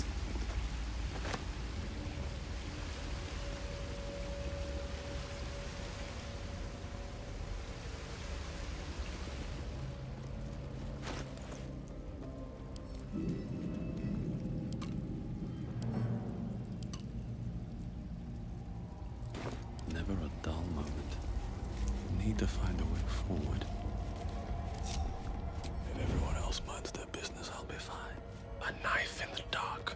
S6: Never a dull moment. Need to find a way forward.
S2: If everyone else minds their business, I'll be fine. A knife in the dark.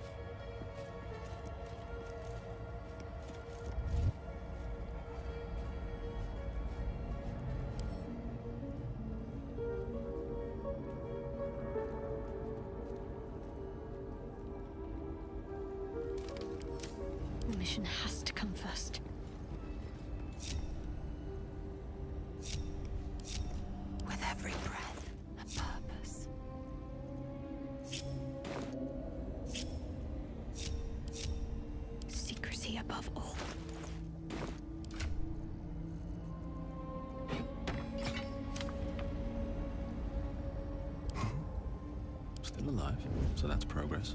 S7: mission has to come first.
S13: With every breath, a purpose.
S7: Secrecy above all.
S6: Still alive, so that's progress.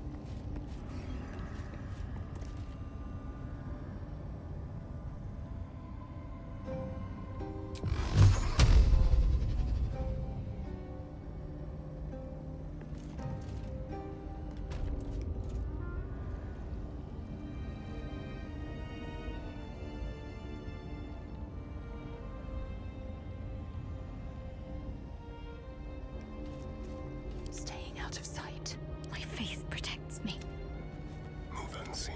S13: Staying out of sight.
S7: My faith protects me.
S16: Move unseen.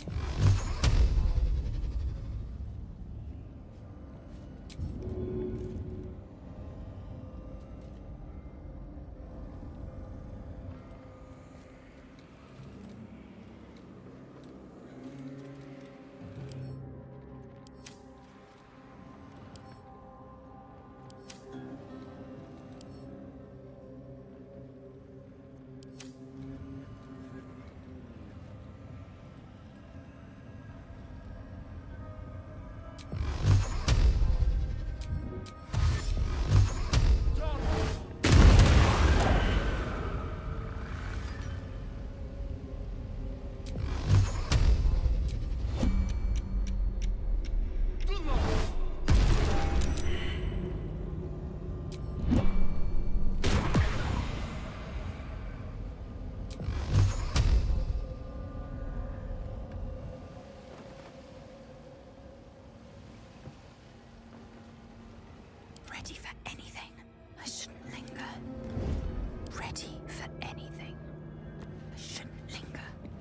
S13: Ready for anything. I shouldn't linger. Ready for anything. I shouldn't linger.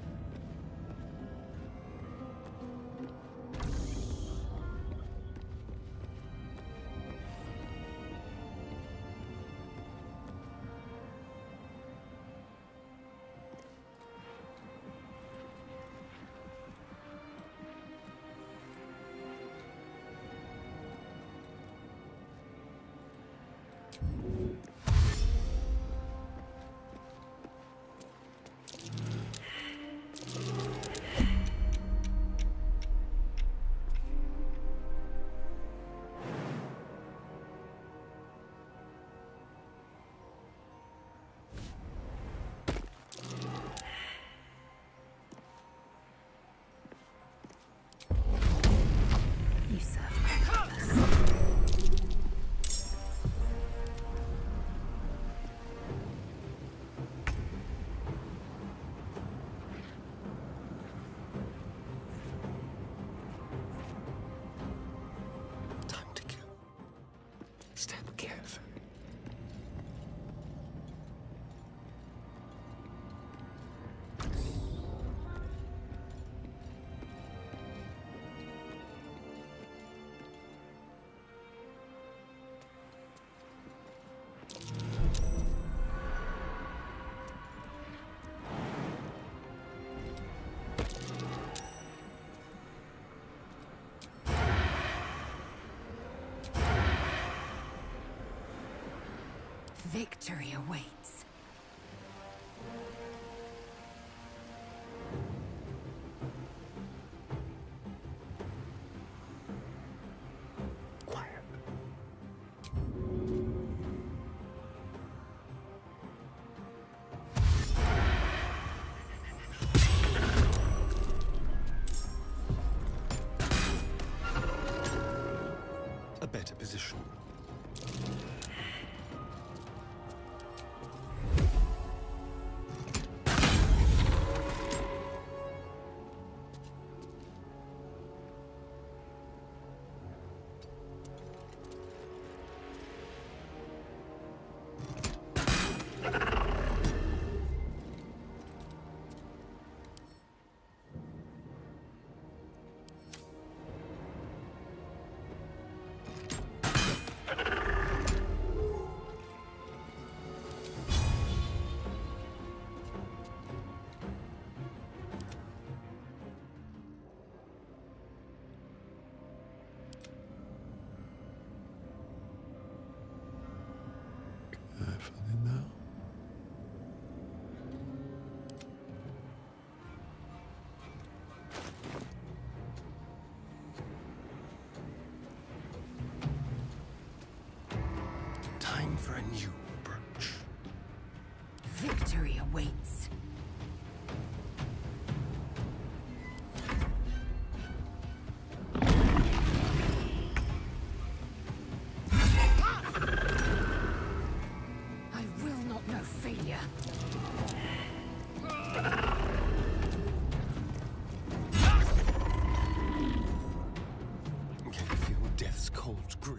S13: You serve my purpose.
S14: Time to kill. Step carefully.
S13: Victory awaits.
S14: Quiet. A better position.
S16: you approach.
S13: Victory awaits. I will not know failure.
S16: Can you feel death's cold grip?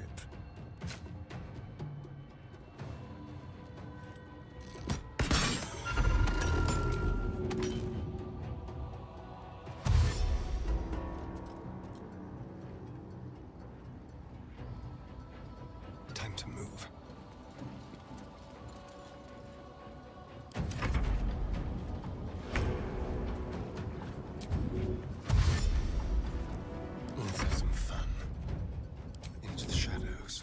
S16: Time to move. Let's have some fun. Into the shadows.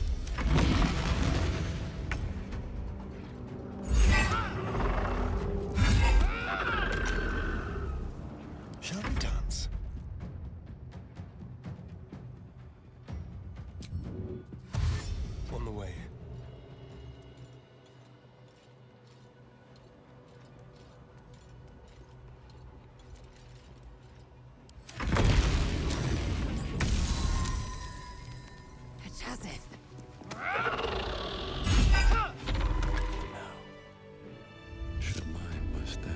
S16: Shall we dance? On the way.
S13: Hatazeth.
S6: Should mind my step.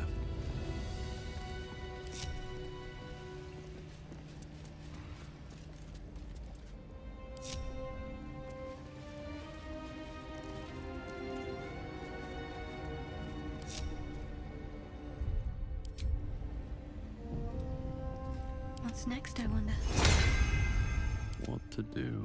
S7: What's next, I wonder?
S6: What to do?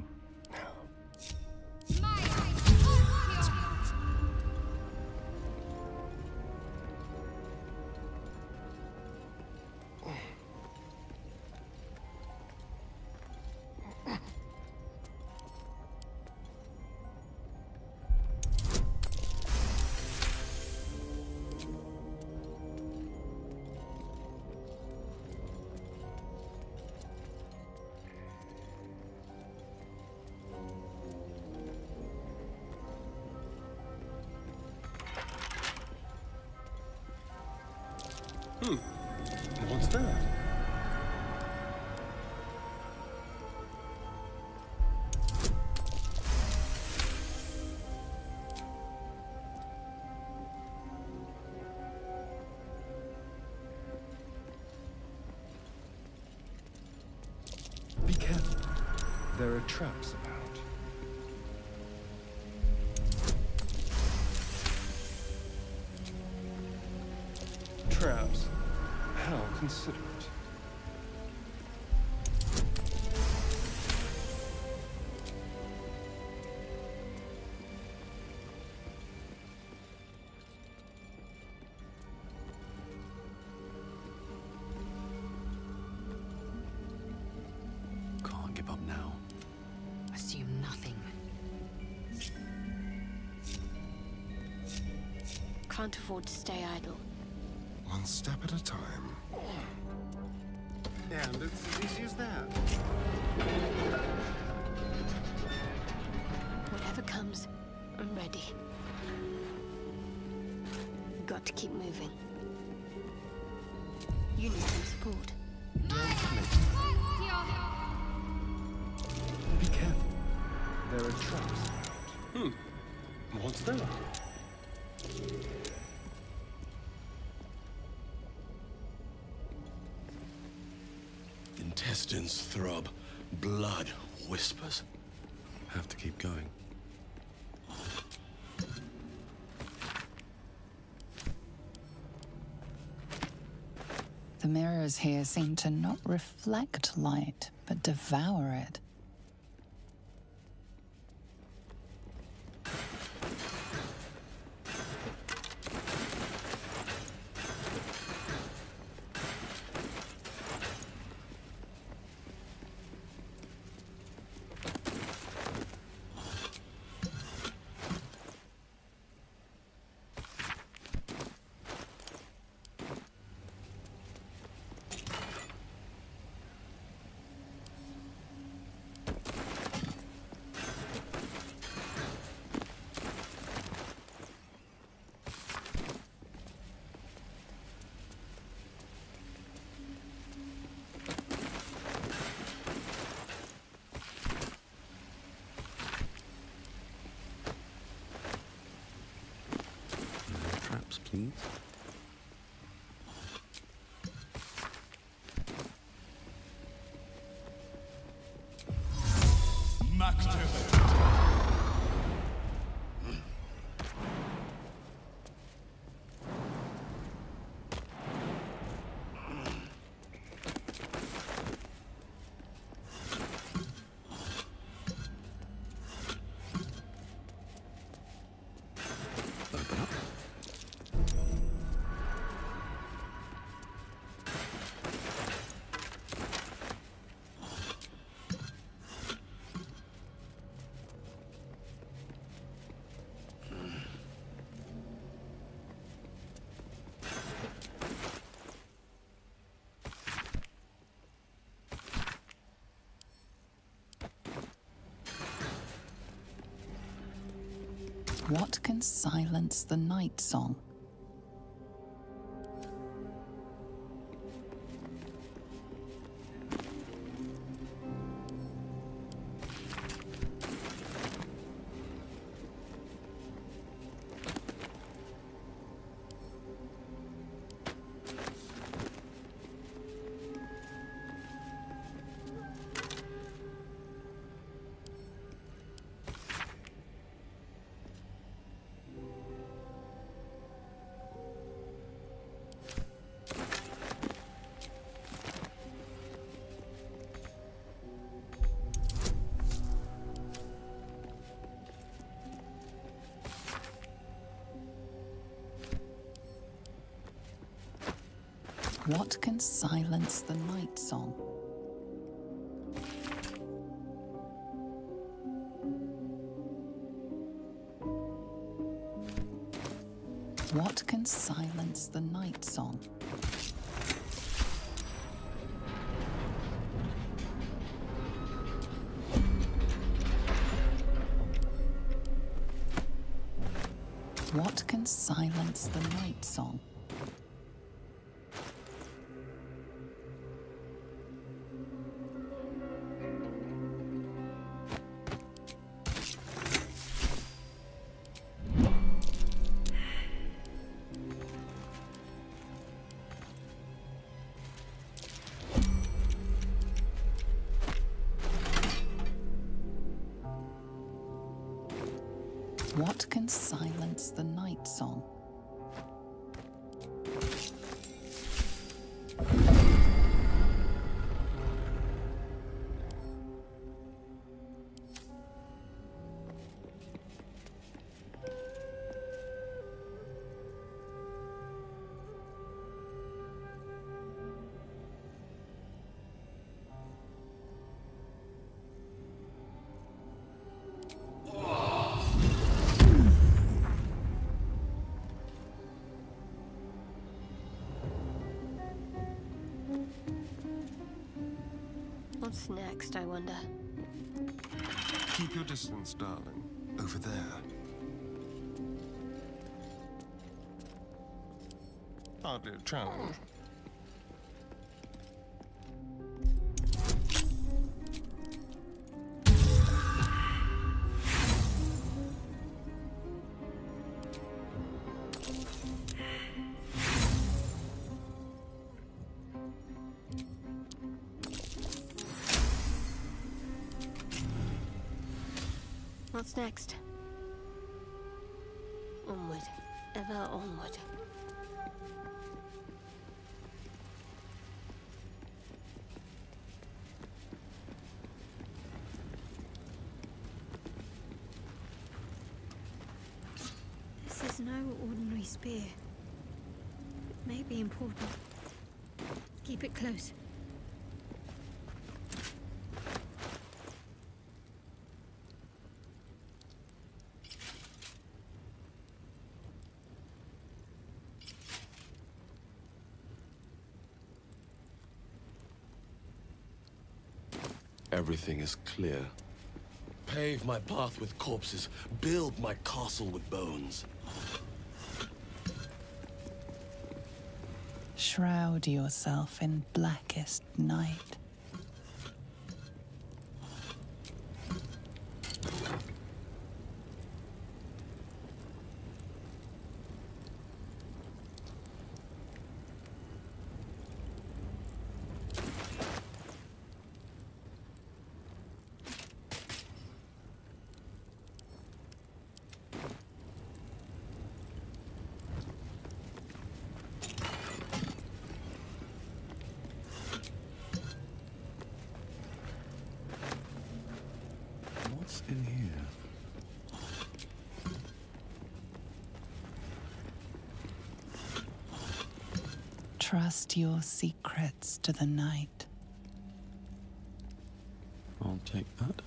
S16: Hmm. What's that?
S18: Be careful. There are traps about. Traps? How considerate.
S6: Can't give up now.
S13: Assume nothing.
S15: Can't afford to stay idle.
S16: One step at a time.
S12: And it's as easy as that.
S15: Whatever comes, I'm ready. Got to keep moving. You need some support.
S18: Be careful. There are traps about.
S16: Hmm. What's that?
S5: Intestines throb, blood whispers.
S6: Have to keep going.
S1: The mirrors here seem to not reflect light, but devour it.
S6: please?
S1: What can silence the night song? What can silence the night song? What can silence the night song? What can silence the night song? What can silence the night song?
S15: What's next, I wonder?
S16: Keep your distance, darling. Over there. Hardly a challenge.
S15: What's next? Onward. Ever onward.
S7: This is no ordinary spear. It may be important. Keep it close.
S5: Everything is clear. Pave my path with corpses. Build my castle with bones.
S1: Shroud yourself in blackest night. entrust your secrets to the night.
S6: I'll take that.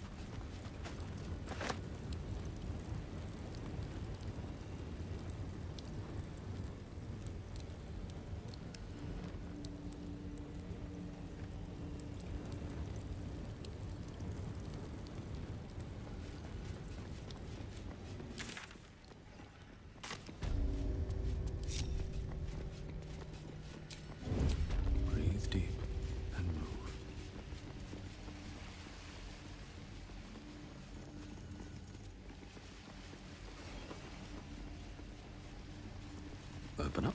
S6: Breathe deep and move. Open up.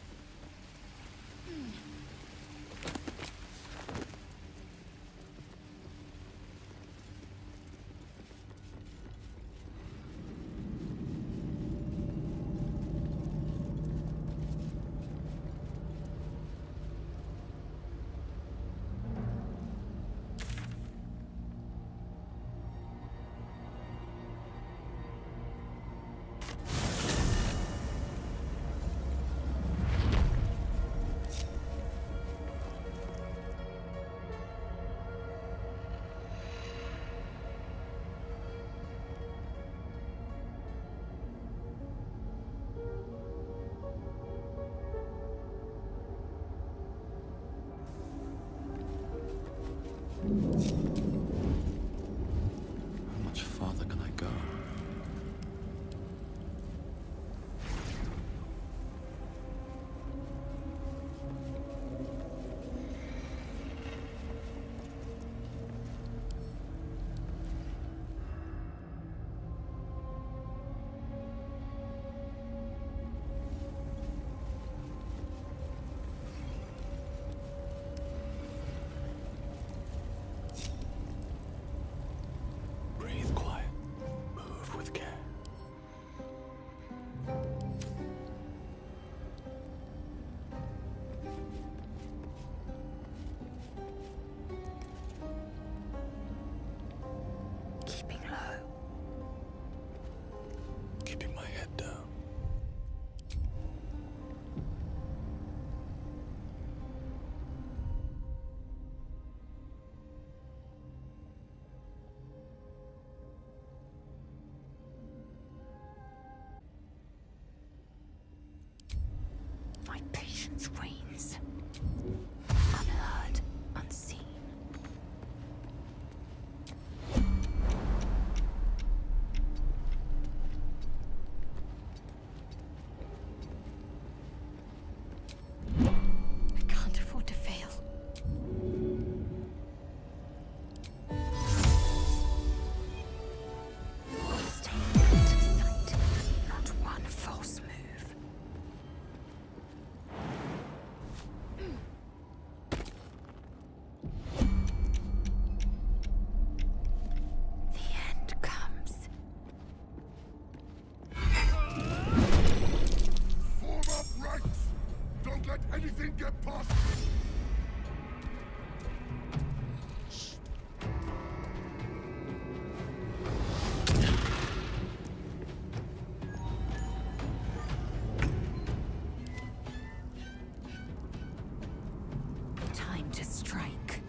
S6: How much farther can I go?
S2: Breathe quiet. Move with care.
S13: Keeping low.
S2: Keeping my head down.
S13: My patience wanes. Unheard, unseen. I can't afford to fail. Staying out of sight. Not one false move. The end comes.
S4: Form up ranks! Don't let anything get past you!
S13: Time to strike.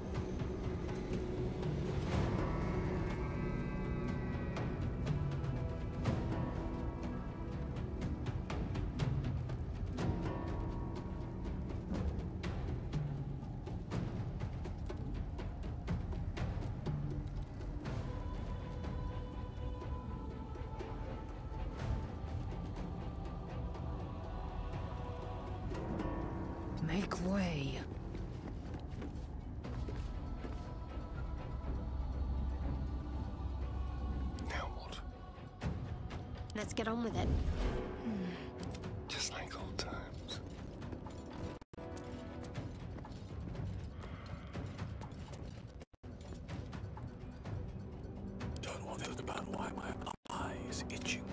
S13: Make way.
S16: Now what?
S15: Let's get on with it.
S16: Just like old times.
S2: Don't want to think about why my eye is itching.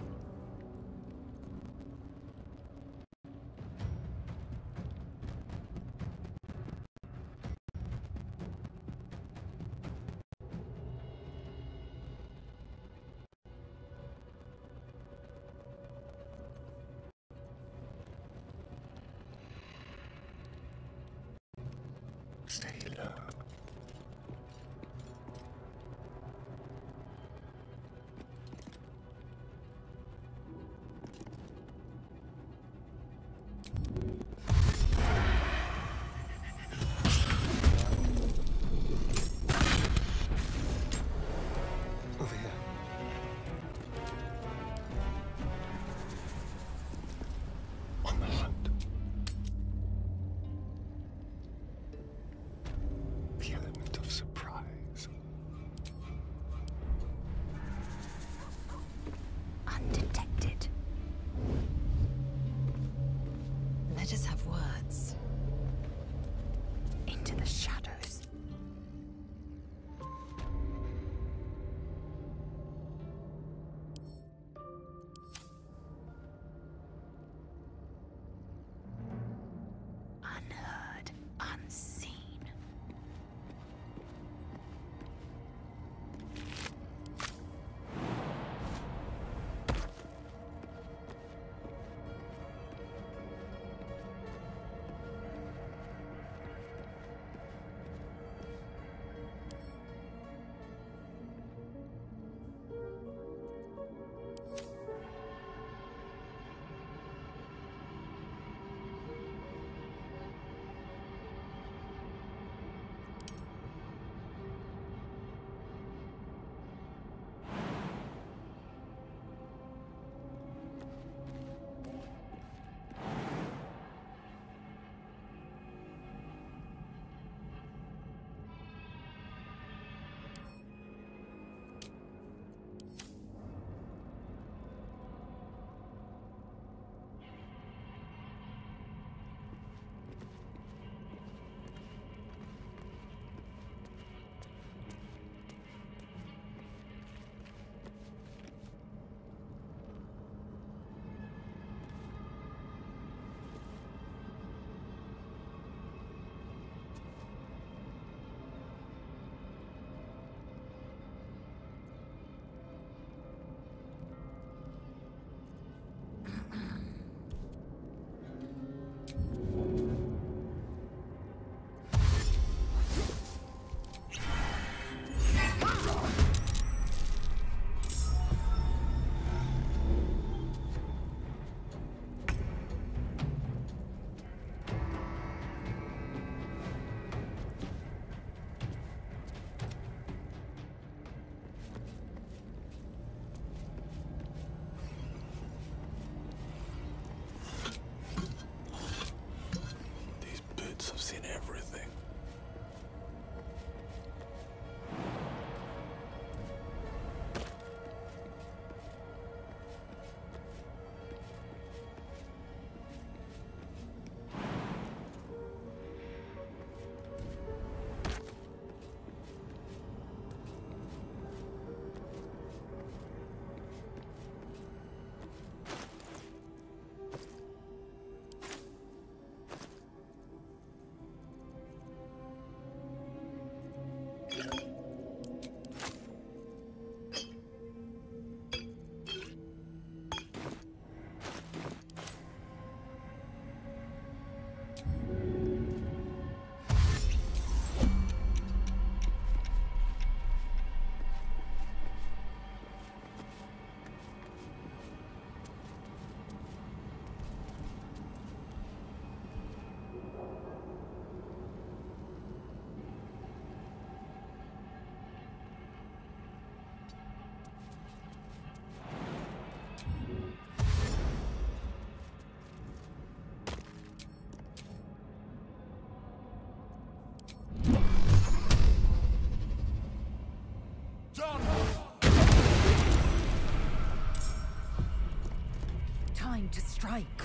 S13: to strike.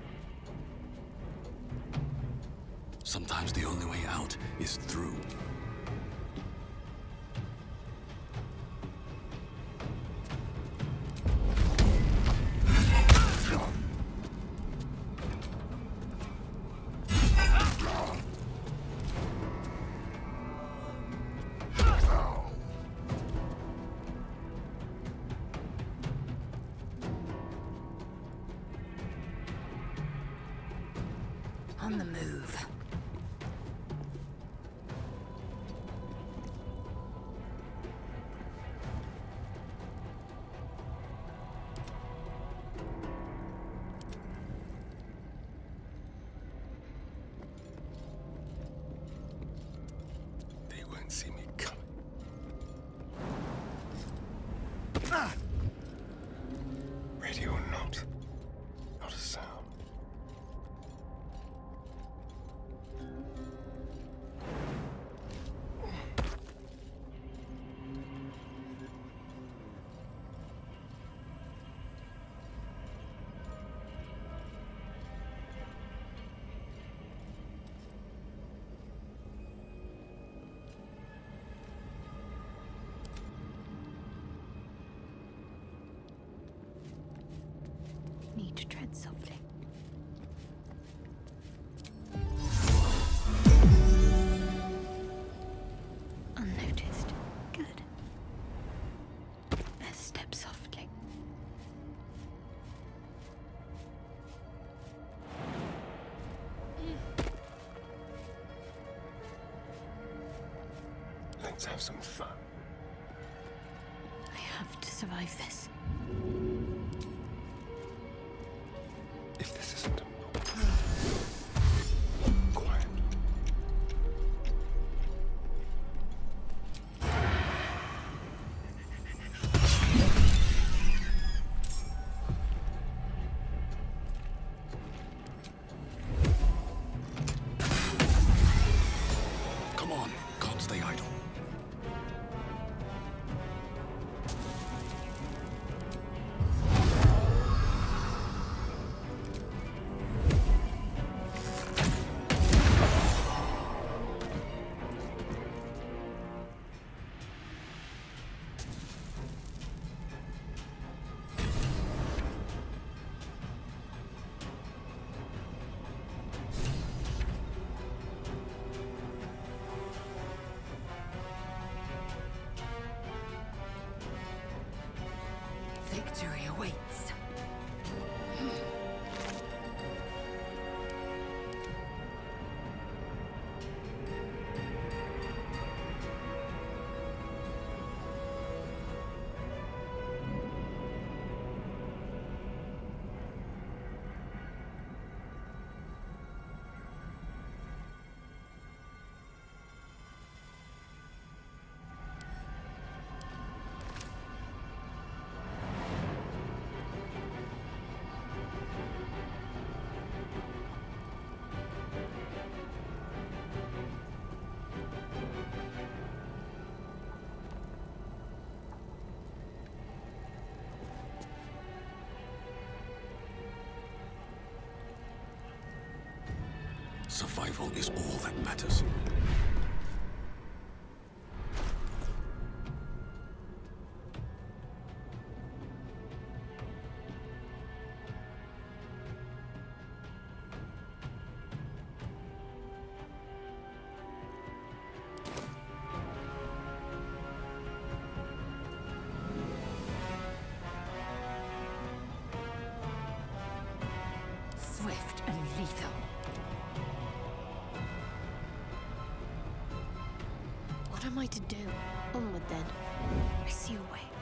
S6: Sometimes the only way out is through.
S13: On the move.
S16: They won't see me coming. Ready or not, not a sound.
S7: Need to tread softly. Unnoticed. Good. Best step softly.
S16: Let's have some fun.
S7: I have to survive this.
S16: If this isn't a quiet.
S6: Come on, can't stay idle.
S13: Victory awaits.
S6: Survival is all that matters.
S13: Swift and lethal.
S7: What am I to do? Onward then. I see a way.